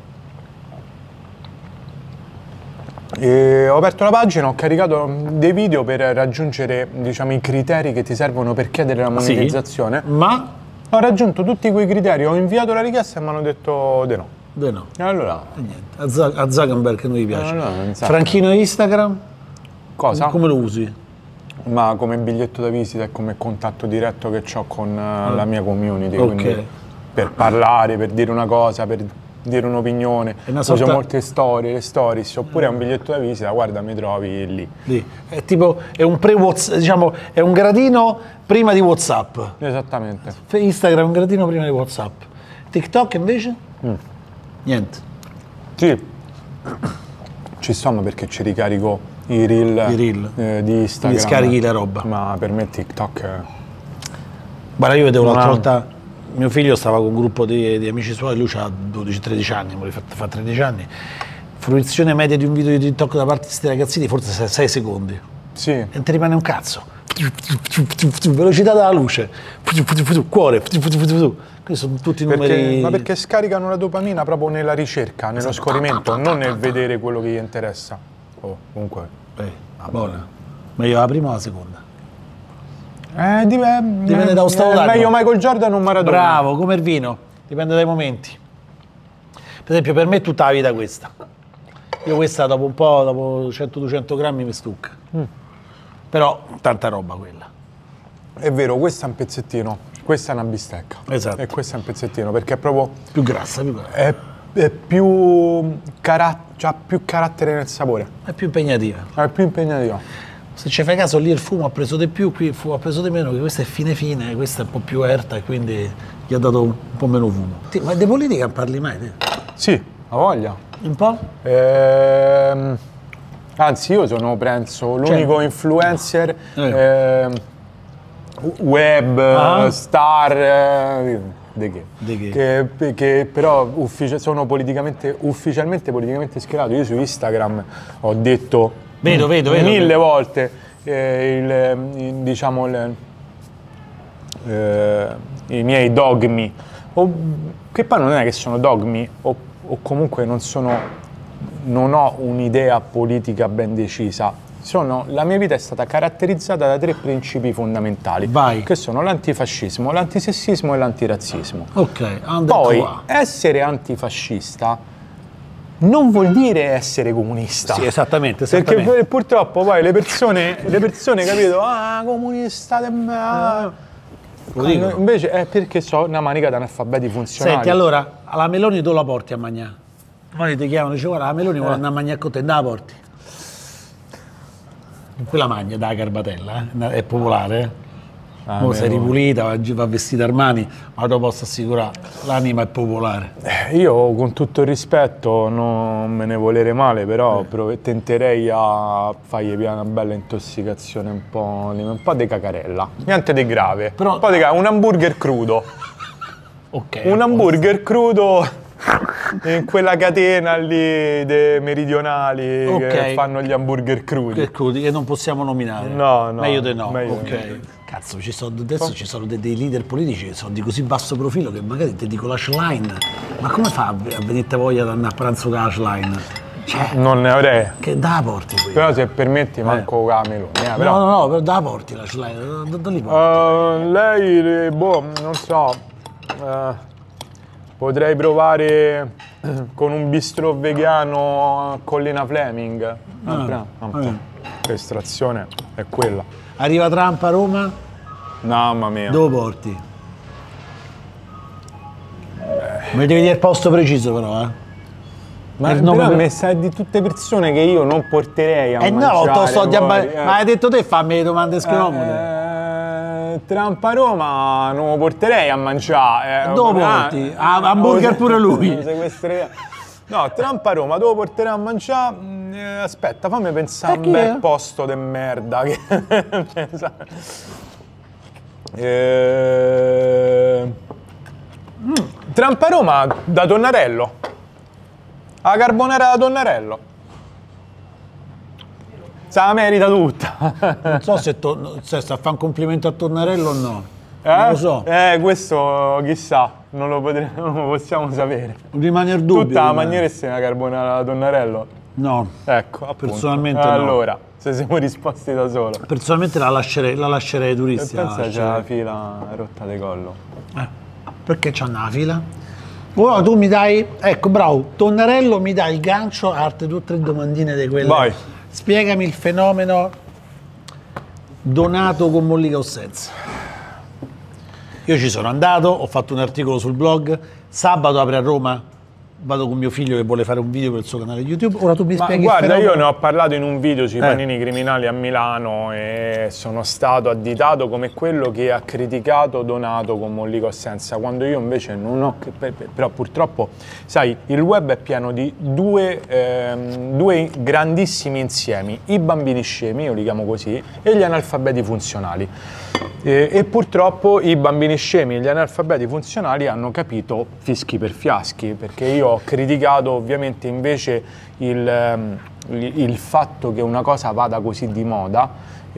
C: Ho aperto la pagina, ho caricato dei video per raggiungere, diciamo, i criteri che ti servono per chiedere la monetizzazione.
A: Ma?
C: Ho raggiunto tutti quei criteri, ho inviato la richiesta e mi hanno detto di no.
A: Beh no.
C: E allora,
A: E niente, a Zuckerberg che non gli piace.
C: no, non sa.
A: Franchino Instagram?
C: cosa?
A: Come lo usi?
C: Ma come biglietto da visita e come contatto diretto che ho con la mia community,
A: Ok.
C: quindi per parlare, per dire una cosa, per dire un'opinione.
A: una
C: Uso
A: sorta-
C: molte storie, le stories, oppure è un biglietto da visita, guarda, mi trovi lì.
A: Lì. È tipo, è un pre-WhatsApp, diciamo, è un gradino prima di WhatsApp.
C: Esattamente.
A: Instagram è un gradino prima di WhatsApp. TikTok invece? Niente.
C: Sì, ci sono perché ci ricarico i reel, di Instagram.
A: Ti scarichi la roba.
C: Ma per me TikTok è...
A: Guarda, io vedevo l'altra
C: Ma-
A: volta, mio figlio stava con un gruppo di amici suoi, lui ha 12-13 anni, fa 13 anni. Fruizione media di un video di TikTok da parte di questi ragazzini forse 6 secondi.
C: Sì,
A: E non ti rimane un cazzo. Velocità della luce, cuore. Questi sono tutti numeri.
C: ma perché scaricano la dopamina proprio nella ricerca, nello scorrimento, non nel vedere quello che gli interessa. Oh, comunque...
A: Buona. Ma io la prima o la seconda?
C: Dipende
A: da stato d'animo.
C: meglio Michael Jordan o Maradona.
A: Bravo, come il vino, dipende dai momenti. Per esempio, per me è tutta la vita questa. Io questa dopo un po', dopo 100-200 grammi mi stucca. Però tanta roba quella.
C: È vero, questo è un pezzettino, questa è una bistecca.
A: Esatto.
C: E questo è un pezzettino, perché è proprio...
A: Più grassa, più grassa.
C: È c'ha più carattere nel sapore.
A: È più impegnativa.
C: È più impegnativo.
A: Se ci fai caso lì il fumo ha preso di più, qui il fumo ha preso di meno, che questa è fine, questa è un po' più erta e quindi gli ha dato un po' meno fumo. Ma di politica non parli mai te?
C: Sì, ha voglia.
A: Un po'?
C: Anzi, io sono, penso, l'unico influencer web, star... di che?
A: Di che?
C: Che però sono ufficialmente politicamente schierato. Io su Instagram ho detto
A: Vedo.
C: 1000 volte i miei dogmi, che poi non è che sono dogmi o comunque non sono non ho un'idea politica ben decisa. La mia vita è stata caratterizzata da 3 principi fondamentali,
A: Vai.
C: che sono l'antifascismo, l'antisessismo e l'antirazzismo.
A: Ok,
C: Poi, essere antifascista non vuol dire essere comunista.
A: Sì, esattamente.
C: Perché purtroppo poi le persone capito, comunista
A: Lo dico.
C: invece è perché so una manica di analfabeti funzionali.
A: Senti, allora, alla Meloni tu la porti a mangiare? Poi ti chiamano e dice, guarda, la Meloni vuole andare a mangiare con te, la porti? Quella magna da Garbatella, è popolare, Mo sei ripulita, va vestita Armani, ma te lo posso assicurare, l'anima è popolare.
C: Io con tutto il rispetto non me ne volere male, però tenterei a fargli una bella intossicazione, un po' di cacarella, niente di grave,
A: Però-
C: un po' un hamburger crudo,
A: Ok.
C: un hamburger crudo in quella catena lì dei meridionali
A: Ok.
C: che fanno gli hamburger crudi.
A: Che non possiamo nominare.
C: No,
A: Meglio di no.
C: meglio
A: Ok.
C: di no.
A: Cazzo, adesso ci sono dei leader politici che sono di così basso profilo che magari ti dico l'hashline. Ma come fa a venirte voglia di andare a pranzo con la hashline? Cioè,
C: Non ne avrei,
A: che da porti qui?
C: però se permetti manco con la Meloni. Però.
A: No, però da porti la slide, dove li porti?
C: Lei, non so, potrei provare con un bistrò vegano a Collina Fleming. Che estrazione è quella.
A: Arriva Trump a Roma,
C: Mamma mia.
A: dove porti? Mi devi dire il posto preciso però,
C: Ma
A: il nome
C: però
A: per-
C: mi sa di tutte persone che io non porterei a
A: Eh no,
C: mangiare
A: ma
C: fuori,
A: hai detto te fammi le domande scomode.
C: Trump a Roma non lo porterei a mangiare.
A: Dove porti? Hamburger pure lui.
C: No, Trump a Roma, dove porterei a mangiare? Aspetta, fammi pensare a un
A: Perché?
C: bel posto de merda. Trump a Roma da Tonnarello. La carbonara da Tonnarello. Se la merita tutta.
A: Non so se sta a fare un complimento a Tornarello o no. Non lo so.
C: Questo chissà, non lo possiamo sapere.
A: Rimane il dubbio.
C: Tutta la
A: rimane.
C: maniera è una carbonara da Tonnarello.
A: No,
C: Ecco, appunto.
A: Personalmente no.
C: Allora, se siamo risposti da solo.
A: personalmente la lascerei ai turisti. la
C: Pensa c'è
A: lascerei.
C: la fila rotta di collo.
A: Perché c'è una fila? Ora tu mi dai, ecco bravo, Tonnarello mi dai il gancio a altre 2 o 3 domandine di quelle.
C: Vai.
A: Spiegami il fenomeno Donato con mollica o senza. Io ci sono andato, ho fatto un articolo sul blog, sabato apre a Roma, vado con mio figlio che vuole fare un video per il suo canale YouTube, ora tu mi
C: Ma
A: spieghi
C: guarda,
A: il fenomeno.
C: io ne ho parlato in un video sui panini criminali a Milano e sono stato additato come quello che ha criticato Donato con mollica o senza, quando io invece non ho... Però purtroppo, sai, il web è pieno di due grandissimi insiemi, i bambini scemi, io li chiamo così, e gli analfabeti funzionali. E purtroppo i bambini scemi e gli analfabeti funzionali hanno capito fischi per fiaschi, perché io ho criticato ovviamente invece il fatto che una cosa vada così di moda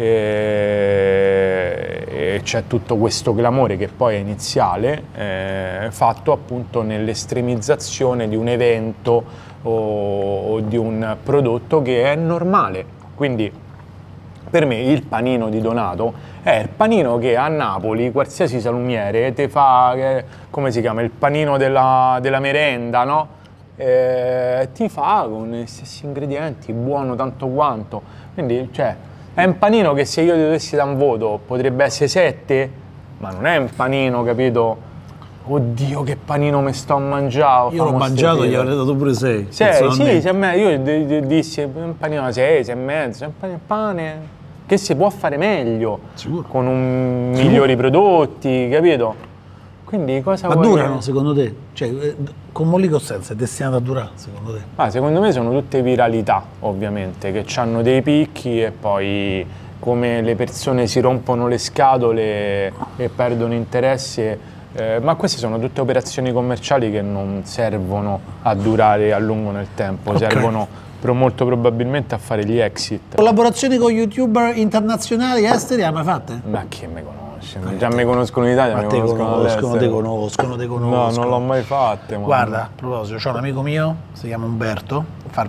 C: e c'è tutto questo clamore che poi è iniziale, fatto appunto nell'estremizzazione di un evento o di un prodotto che è normale. Quindi per me il panino di Donato è il panino che a Napoli qualsiasi salumiere ti fa, come si chiama, il panino della merenda, no? Ti fa con gli stessi ingredienti, buono tanto quanto. Quindi, cioè, è un panino che se io gli dovessi dare un voto potrebbe essere 7, ma non è un panino, capito? Oddio, che panino mi sto a mangiare.
A: Io l'ho mangiato, gli avrei dato pure 6.
C: Sì, io dissi un panino da 6, 6,5, un pane che si può fare meglio,
A: Sicuro.
C: con migliori prodotti, capito? Quindi cosa
A: Ma
C: vuoi
A: durano
C: dire?
A: secondo te? Cioè, con mollica o senza è destinato a durare secondo te?
C: Secondo me sono tutte viralità, ovviamente, che hanno dei picchi e poi come le persone si rompono le scatole e perdono interesse. Ma queste sono tutte operazioni commerciali che non servono a durare a lungo nel tempo, servono molto probabilmente a fare gli exit.
A: Collaborazioni con youtuber internazionali esteri hai mai fatte?
C: Ma chi mi conosce? Già mi conoscono in Italia,
A: Ma
C: mi
A: te
C: conoscono all'estero.
A: te conoscono.
C: No, non l'ho mai fatte. Ma
A: Guarda, a proposito, c'ho un amico mio, si chiama Umberto, far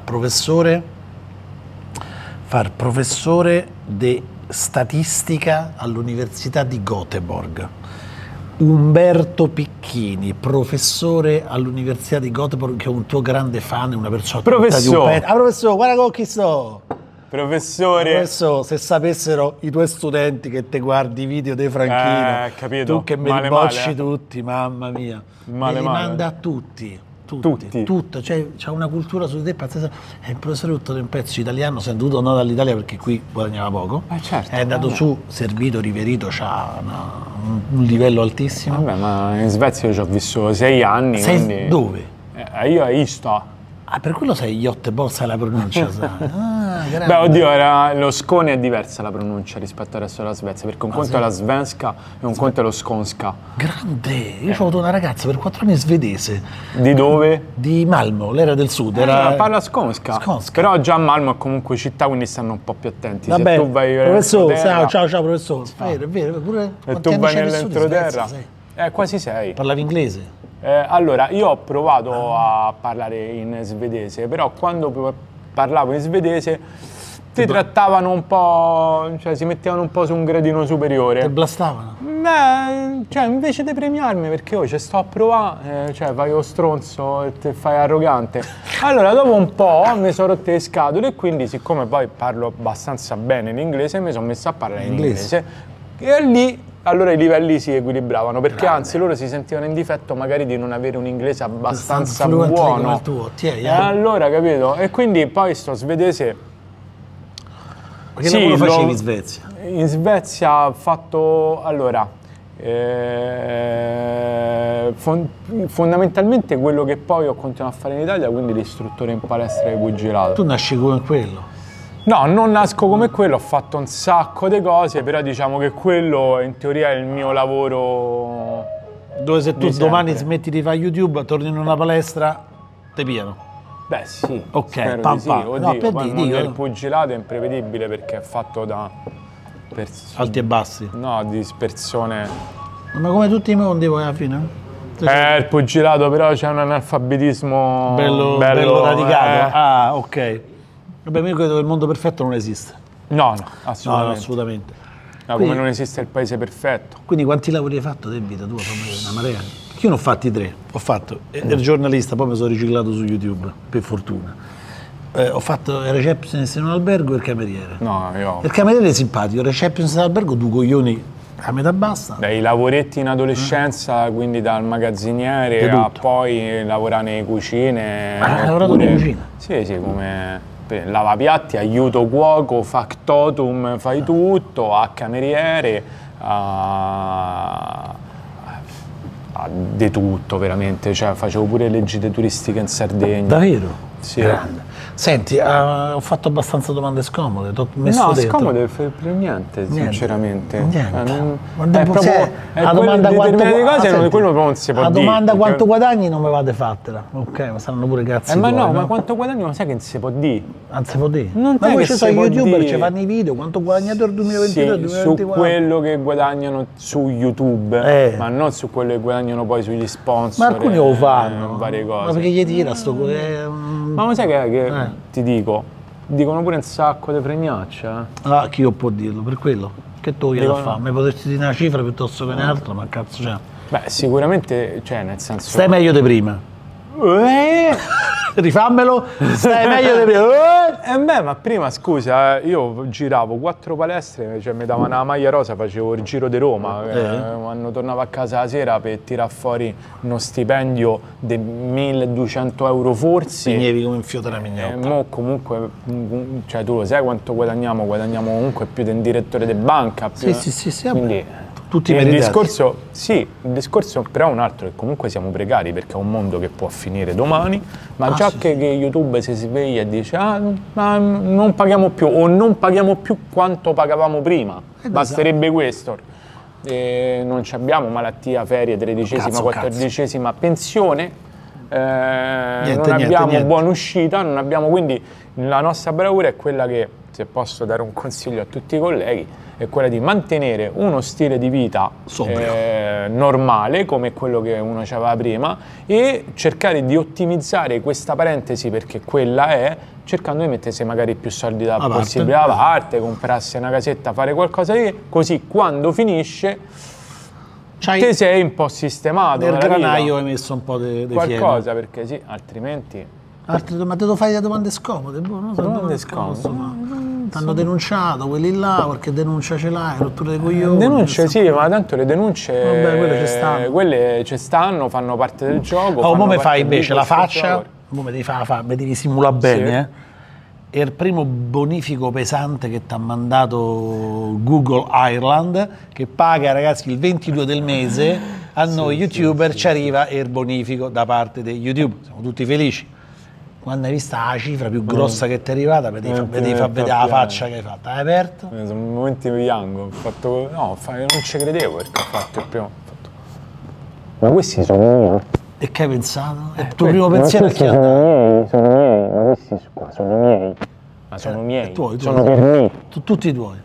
A: professore di statistica all'Università di Göteborg. Umberto Picchini, professore all'Università di Göteborg, che è un tuo grande fan, una persona
C: Professore.
A: Professore, guarda con chi sto.
C: Professore.
A: Adesso, se sapessero i tuoi studenti che te guardi i video dei Franchino,
C: capito.
A: tu che me
C: Male,
A: li bocci
C: male.
A: tutti, mamma mia,
C: Male,
A: me li
C: male.
A: manda a tutti.
C: Tutti.
A: Tutto, cioè c'ha una cultura su di te pazzesca. È il professore tutto di un pezzo italiano, se è dovuto no dall'Italia perché qui guadagnava poco.
C: Certo,
A: è andato su, servito, riverito, c'ha un livello altissimo.
C: Vabbè, ma in Svezia io ci ho vissuto 6 anni. Quindi...
A: Dove?
C: Io a Isto.
A: Ah, per quello sei Göteborg, sai la pronuncia, sai. Ah, grande.
C: Beh, oddio, lo scone è diversa la pronuncia rispetto al resto della Svezia, perché un conto è la svenska e un conto è lo skånska.
A: Grande! Io ho avuto una ragazza per 4 anni svedese.
C: Di dove?
A: Di Malmo, l'era del sud. Era...
C: Parla skånska.
A: Skånska.
C: Però già Malmo è comunque città, quindi stanno un po' più attenti.
A: Vabbè,
C: se tu vai
A: professore,
C: nell'entroterra-
A: ciao professore. È vero, pure
C: E
A: quanti
C: tu
A: anni
C: vai
A: ci hai vissuto in
C: nell'entroterra?
A: Svezia, sai?
C: Quasi 6.
A: Parlavi inglese?
C: Allora, io ho provato a parlare in svedese, però quando parlavo in svedese ti trattavano un po', cioè si mettevano un po' su un gradino
A: Te
C: superiore.
A: blastavano?
C: Beh, cioè invece di premiarmi, perché io ci sto a provare, cioè fai lo stronzo e te fai arrogante. Allora dopo un po' mi sono rotte le scatole e quindi, siccome poi parlo abbastanza bene l'inglese, mi sono messo a parlare in inglese. E lì allora i livelli si equilibravano, perché anzi loro si sentivano in difetto magari di non avere un inglese abbastanza
A: fluente come
C: buono.
A: il tuo.
C: E allora, capito? E quindi poi sto svedese.
A: Ma che lavoro facevi in Svezia?
C: In Svezia ho fatto, allora, fondamentalmente quello che poi ho continuato a fare in Italia, quindi l'istruttore in palestra di pugilato.
A: Tu nasci come quello.
C: No, non nasco come quello, ho fatto un sacco di cose, però diciamo che quello in teoria è il mio lavoro.
A: Dove se tu
C: di
A: domani
C: sempre.
A: smetti di fare YouTube, torni in una palestra, te piano.
C: Beh sì,
A: Ok,
C: spero
A: pam,
C: di sì.
A: pam.
C: Oddio,
A: No, per
C: poi il
A: dire,
C: mondo del
A: dico.
C: pugilato è imprevedibile perché è fatto da
A: Alti e bassi.
C: no, di persone.
A: Ma come tutti i mondi poi alla fine?
C: Il pugilato però c'è un analfabetismo
A: Bello radicato. Ah, ok. Vabbè, io credo che il mondo perfetto non esiste.
C: No,
A: No,
C: assolutamente.
A: assolutamente.
C: No, come non esiste il paese perfetto.
A: Quindi quanti lavori hai fatto te in vita tua? Proprio una marea. Io ne ho fatti 3. Ho fatto il giornalista, poi mi sono riciclato su YouTube, per fortuna. Ho fatto il receptionist in un albergo e il cameriere.
C: No, io.
A: Il cameriere è simpatico, il receptionist in albergo, due coglioni a metà bassa.
C: Dai lavoretti in adolescenza, quindi dal magazziniere
A: Di
C: a
A: tutto.
C: poi lavorare nelle cucine.
A: Ma hai lavorato
C: oppure-
A: in cucina?
C: Sì, sì, come lavapiatti, aiuto cuoco, factotum, fai tutto, a cameriere, a di tutto veramente, cioè facevo pure le gite turistiche in Sardegna.
A: Davvero?
C: Sì.
A: Grande. Senti, ho fatto abbastanza domande scomode, t'ho messo
C: No,
A: dentro.
C: scomode per niente, sinceramente.
A: Niente.
C: Guarda,
A: È proprio, la domanda
C: determinate cose,
A: senti,
C: quello proprio non si può
A: la
C: dire.
A: domanda
C: perché-
A: quanto guadagni non mi vate fatela. Ok, ma saranno pure cazzi
C: ma
A: tuoi,
C: no, ma quanto guadagno non sai che non si può dire.
A: Non si può dire.
C: Non
A: Ma
C: è
A: poi
C: che
A: ci
C: si
A: sono
C: può
A: youtuber,
C: dire.
A: ci fanno i video, quanto ho guadagnato nel 2022
C: Sì, su
A: 2024.
C: quello che guadagnano su YouTube, ma non su quello che guadagnano poi sugli sponsor.
A: Ma alcuni lo fanno.
C: Varie cose.
A: Ma perché gli tira sto
C: Ma lo sai che ti dicono pure un sacco di fregnacce.
A: Ah, chi io può dirlo, per quello. Che tu gliela
C: Dicono-
A: fa? Mi potresti dire una cifra piuttosto che un'altra, ma cazzo c'è.
C: Beh, sicuramente, cioè, nel senso.
A: Stai meglio di prima. Rifammelo, stai meglio di prima.
C: Beh, ma prima scusa, io giravo 4 palestre, cioè mi davano la maglia rosa, facevo il giro di Roma, quando tornavo a casa la sera per tirare fuori uno stipendio di 1.200 euro forse.
A: Fignevi come un fiore da mignotta.
C: Mo comunque, cioè tu lo sai quanto guadagniamo? Guadagniamo comunque più di un direttore di banca. Più,
A: Sì,
C: quindi
A: tutti
C: il
A: meritati.
C: discorso, sì, il discorso però è un altro, che comunque siamo precari perché è un mondo che può finire domani, ma già che YouTube si sveglia e dice ma non paghiamo più o non paghiamo più quanto pagavamo prima, basterebbe questo. Non ci abbiamo malattia, ferie, 13ª, 14ª pensione, non abbiamo buona uscita, non abbiamo, quindi la nostra bravura è quella che, se posso dare un consiglio a tutti i colleghi, è quella di mantenere uno stile di vita normale, come quello che uno aveva prima, e cercare di ottimizzare questa parentesi, perché quella è, cercando di mettersi magari più soldi da possibile da parte, comprarsi una casetta, fare qualcosa di così, quando finisce te sei un po' sistemato
A: nel granaio, hai messo un po' di
C: qualcosa, perché sì, altrimenti...
A: ma te lo fai le domande scomode? Non so, domande scomode. Ti hanno denunciato quelli là, qualche denuncia ce l'hai, rottura dei coglioni?
C: Denunce sì, ma tanto le denunce
A: quelle
C: ci stanno, fanno parte del gioco.
A: Oh, mo mi fai invece la faccia, mo mi devi simulare bene, È il primo bonifico pesante che ti ha mandato Google Ireland, che paga, ragazzi, il 22 del mese, a noi youtuber ci arriva il bonifico da parte di YouTube, siamo tutti felici. Quando hai visto la cifra più grossa che ti è arrivata, devi far vedere la faccia che hai fatto. Hai aperto?
C: Sono momenti di piango, non ci credevo perché ho fatto il primo. Ma questi sono miei?
A: E che hai pensato? Il tuo primo pensiero è che
C: sono miei, ma questi qua sono miei. Ma sono miei, sono per me.
A: Tutti i tuoi.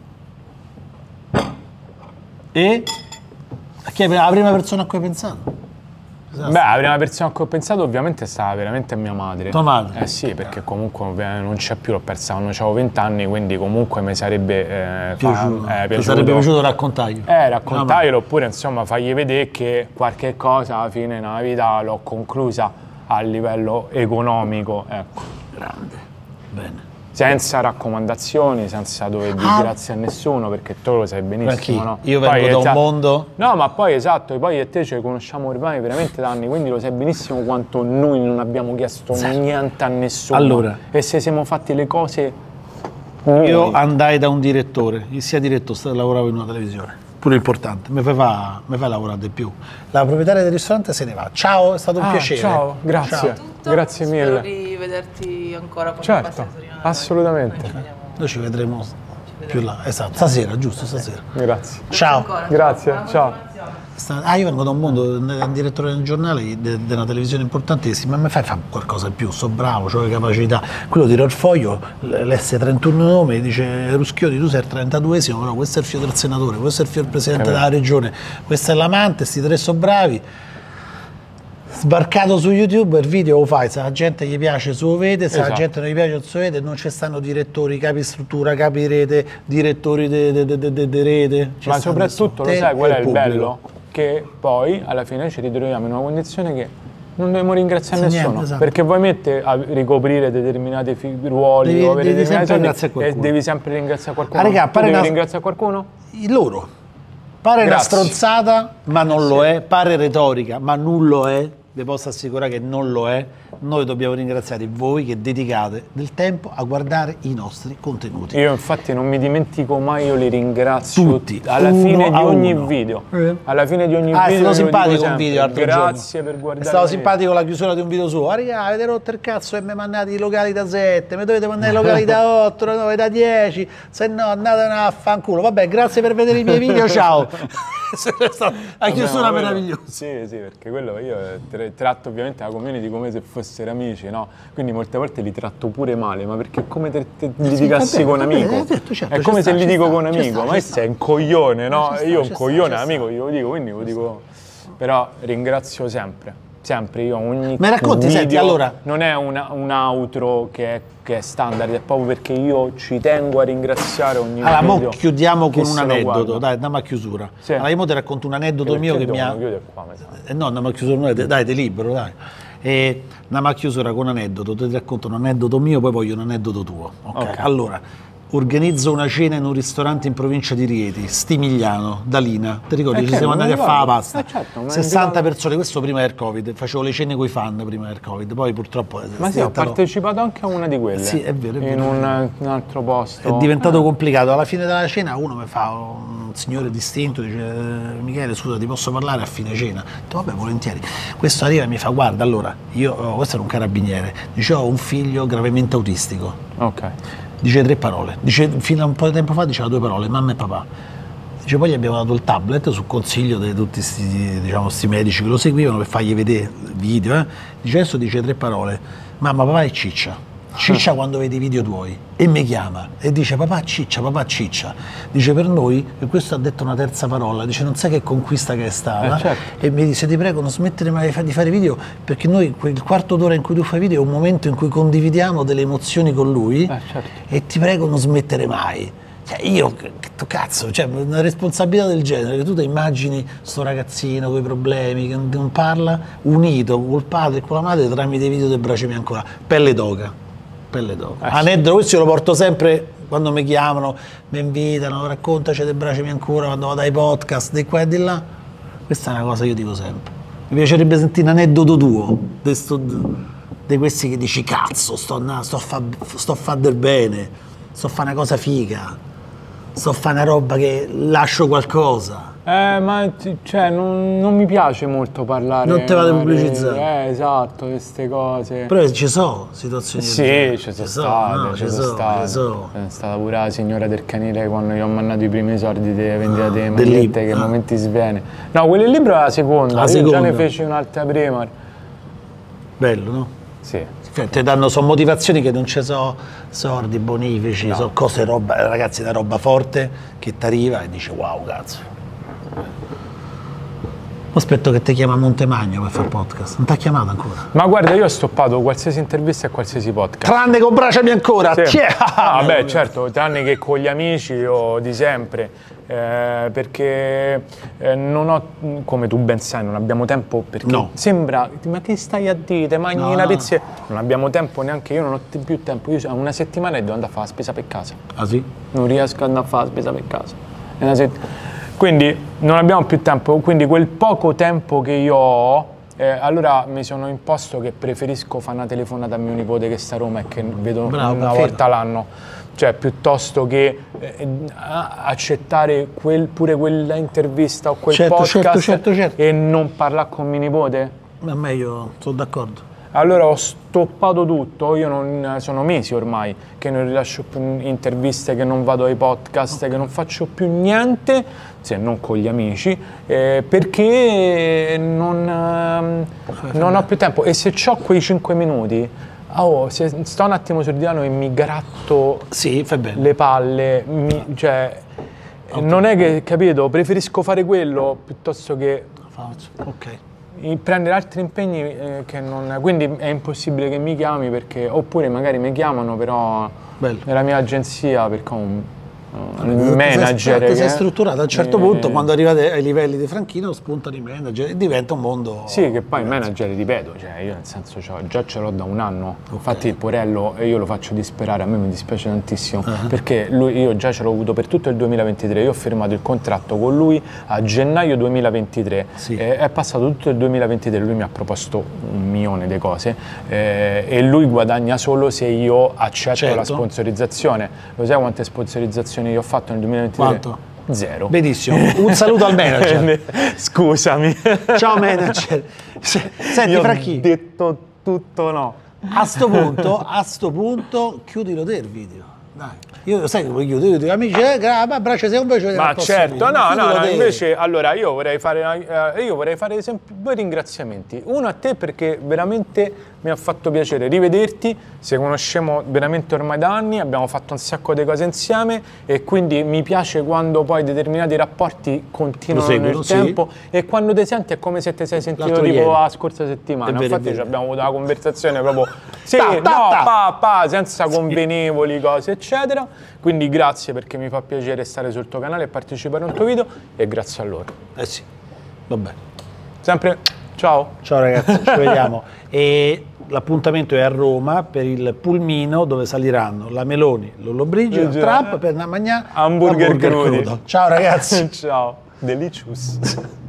A: E? Chi è la prima persona a cui hai pensato?
C: Beh, la prima persona a cui ho pensato ovviamente è stata veramente mia madre.
A: Tua madre?
C: Sì, perché comunque non c'è più, l'ho persa quando avevo 20 anni, quindi comunque mi sarebbe
A: piaciuto. Ti sarebbe piaciuto raccontarglielo?
C: Raccontarglielo, oppure insomma fargli vedere che qualche cosa alla fine nella vita l'ho conclusa a livello economico, ecco.
A: Grande, bene.
C: Senza raccomandazioni, senza dover dire grazie a nessuno, perché tu lo sai benissimo, no?
A: Io vengo da un mondo...
C: No, ma poi esatto, poi io e te ci conosciamo ormai veramente da anni, quindi lo sai benissimo quanto noi non abbiamo chiesto niente a nessuno. Allora, e se siamo fatti le cose...
A: Io andai da un direttore, sia direttore, lavoravo in una televisione, pure importante, mi fa lavorare di più. La proprietaria del ristorante se ne va. Ciao, è stato un piacere.
C: Ciao, grazie.
A: Ciao.
C: Grazie mille.
F: Spero di vederti ancora quando passi a Torino.
C: Assolutamente.
A: Noi ci vedremo più là, esatto, stasera, giusto, stasera.
C: Grazie.
A: Ciao.
C: Grazie, ciao.
A: Io vengo da un mondo, un direttore del giornale, di una televisione importante, ma mi fai fare qualcosa in più, so bravo, ho le capacità. Quello tira il foglio, lesse 31 nomi, dice Ruschioti, tu sei il 32esimo, però questo è il figlio del senatore, questo è il figlio del presidente della regione, questo è l'amante, sti tre sono bravi. Sbarcato su YouTube, il video lo fai, se la gente gli piace se lo vede, se la gente non gli piace non se lo vede, non ci stanno direttori, capi struttura, capi rete, direttori di rete.
C: Ma soprattutto lo sai qual è il bello? Che poi alla fine ci ritroviamo in una condizione che non dobbiamo ringraziare nessuno, perché vuoi mettere a ricoprire determinati ruoli, devi sempre ringraziare qualcuno. Devi ringraziare qualcuno?
A: Loro. Pare una stronzata, ma non lo è, pare retorica, ma non lo è, vi posso assicurare che non lo è. Noi dobbiamo ringraziare voi che dedicate del tempo a guardare i nostri contenuti.
C: Io infatti non mi dimentico mai, io li ringrazio
A: tutti,
C: alla fine di ogni video. Alla fine di ogni video.
A: È stato simpatico un video l'altro giorno.
C: Grazie per guardare.
A: È stato simpatico la chiusura di un video suo. Raga, avete rotto il cazzo e mi mandate i locali da 7, mi dovete mandare i locali da 8, da 9, da 10, se no andate a fanculo. Vabbè, grazie per vedere i miei video, ciao. La chiusura meravigliosa.
C: Sì, perché quello io tratto ovviamente la community come se fossero amici, no? Quindi molte volte li tratto pure male, ma perché è come se liticassi con un amico. È come se litigo con un amico, ma questo è un coglione, no? Io un coglione amico glielo dico, quindi lo dico. Però ringrazio sempre. Sempre io ogni
A: racconti,
C: video
A: senti, allora.
C: Non è un outro che è standard, è proprio perché io ci tengo a ringraziare ogni video.
A: Allora, mo chiudiamo con un aneddoto, dai, andiamo a chiusura. Sì. Allora, io mo ti racconto un aneddoto mio che mi ha... No, andiamo a chiusura, dai, ti libero, dai. E andiamo a chiusura con un aneddoto, ti racconto un aneddoto mio, poi voglio un aneddoto tuo. Okay. Allora, organizzo una cena in un ristorante in provincia di Rieti, Stimigliano, da Lina. Ti ricordi? Ci siamo andati a fare la pasta.
C: Certo,
A: 60 persone, questo prima del Covid. Facevo le cene con i fan prima del Covid, poi purtroppo...
C: Ma sì, ho partecipato anche a una di quelle.
A: Sì, è vero.
C: In un altro posto.
A: È diventato complicato. Alla fine della cena uno mi fa, un signore distinto, dice Michele, scusa, ti posso parlare a fine cena? Ho detto, vabbè, volentieri. Questo arriva e mi fa, guarda, allora, questo era un carabiniere, dice, ho un figlio gravemente autistico.
C: Ok.
A: Dice 3 parole, dice fino a un po' di tempo fa diceva 2 parole, mamma e papà. Dice poi gli abbiamo dato il tablet sul consiglio di tutti questi medici che lo seguivano per fargli vedere video. Dice adesso dice 3 parole, mamma, papà e ciccia. Ciccia quando vede i video tuoi e mi chiama e dice papà Ciccia, dice per noi, e questo ha detto una terza parola, dice non sai che conquista che è stata,
C: certo.
A: e mi dice ti prego non smettere mai di fare video perché noi quel quarto d'ora in cui tu fai video è un momento in cui condividiamo delle emozioni con lui
C: certo.
A: e ti prego non smettere mai. Cioè io, che cazzo, cioè una responsabilità del genere, che tu ti immagini sto ragazzino con i problemi, che non parla, unito col padre e con la madre tramite i video del Bracemi ancora, pelle d'oca. Aneddoto, questo io lo porto sempre quando mi chiamano, mi invitano, raccontaci del Bracemi ancora, quando vado ai podcast, di qua e di là. Questa è una cosa che io dico sempre. Mi piacerebbe sentire un aneddoto tuo, di questi che dici cazzo, sto a fare del bene, sto a fare una cosa figa, sto a fare una roba che lascio qualcosa.
C: Ma cioè, non mi piace molto parlare.
A: Non te vado a pubblicizzare.
C: Esatto, queste cose.
A: Però ci sono situazioni.
C: Sì, ci sono state,
A: no,
C: ci sono state. È stata pure la signora del canile quando gli ho mandato i primi soldi di vendita delle magliette, che momenti svene. No, quello del libro è la seconda, io già ne feci un'altra prima.
A: Bello, no?
C: Sì.
A: Ti danno, sono motivazioni che non ci sono soldi, bonifici, sono cose, roba, ragazzi, da roba forte che ti arriva e dice wow, cazzo. Aspetto che ti chiama Montemagno per fare podcast, non ti ha chiamato ancora?
C: Ma guarda, io ho stoppato qualsiasi intervista e qualsiasi podcast.
A: Tranne con Bracemi ancora!
C: Sì. Vabbè, certo, tranne che con gli amici o di sempre, perché non ho, come tu ben sai, non abbiamo tempo, perché sembra, ma che stai a dire, mangi una pizza? Non abbiamo tempo neanche, io non ho più tempo, io una settimana e devo andare a fare la spesa per casa.
A: Ah sì?
C: Non riesco ad andare a fare la spesa per casa. Quindi non abbiamo più tempo, quindi quel poco tempo che io ho, allora mi sono imposto che preferisco fare una telefonata a mio nipote che sta a Roma e che vedo una volta l'anno, cioè piuttosto che accettare pure quella intervista o quel podcast e non parlare con mio nipote.
A: Ma meglio, sono d'accordo.
C: Allora ho stoppato tutto, io non sono mesi ormai che non rilascio più interviste, che non vado ai podcast, che non faccio più niente, se non con gli amici, perché non ho più tempo. E se ho quei 5 minuti, se sto un attimo sul divano e mi gratto le palle, non è che, capito, preferisco fare quello piuttosto che prendere altri impegni che non... Quindi è impossibile che mi chiami perché... Oppure magari mi chiamano però nella mia agenzia perché ho un manager
A: che sei strutturato a un certo punto, quando arrivate ai livelli di Franchino spuntano i manager e diventa un mondo.
C: Sì, che poi il manager, ripeto, cioè io nel senso già ce l'ho da un anno, infatti il Porello io lo faccio disperare, a me mi dispiace tantissimo perché io già ce l'ho avuto per tutto il 2023, io ho firmato il contratto con lui a gennaio 2023, è passato tutto il 2023, lui mi ha proposto 1 milione di cose e lui guadagna solo se io accetto la sponsorizzazione. Lo sai quante sponsorizzazioni io ho fatto nel 2023?
A: Quanto?
C: 0.
A: Benissimo, un saluto al manager.
C: Scusami.
A: Ciao manager. Senti Franchi,
C: ho detto tutto no.
A: A sto punto chiudilo te il video. Dai. Io sai come chiudo? Io dico amici, braccia sei un bacio.
C: Ma certo, no, invece allora io vorrei fare 2 ringraziamenti. Uno a te perché veramente mi ha fatto piacere rivederti, ci conosciamo veramente ormai da anni, abbiamo fatto un sacco di cose insieme e quindi mi piace quando poi determinati rapporti continuano nel tempo e quando ti senti è come se ti sei sentito tipo la scorsa settimana. Infatti abbiamo avuto una conversazione proprio senza convenevoli cose eccetera. Quindi grazie perché mi fa piacere stare sul tuo canale e partecipare a un tuo video e grazie a loro.
A: Sì, vabbè.
C: Sempre ciao.
A: Ciao ragazzi, ci vediamo. E l'appuntamento è a Roma per il pulmino dove saliranno la Meloni, Lollobrigida, Trump per mangiare
C: hamburger crudi.
A: crudo. Ciao ragazzi.
C: Ciao. Delicious.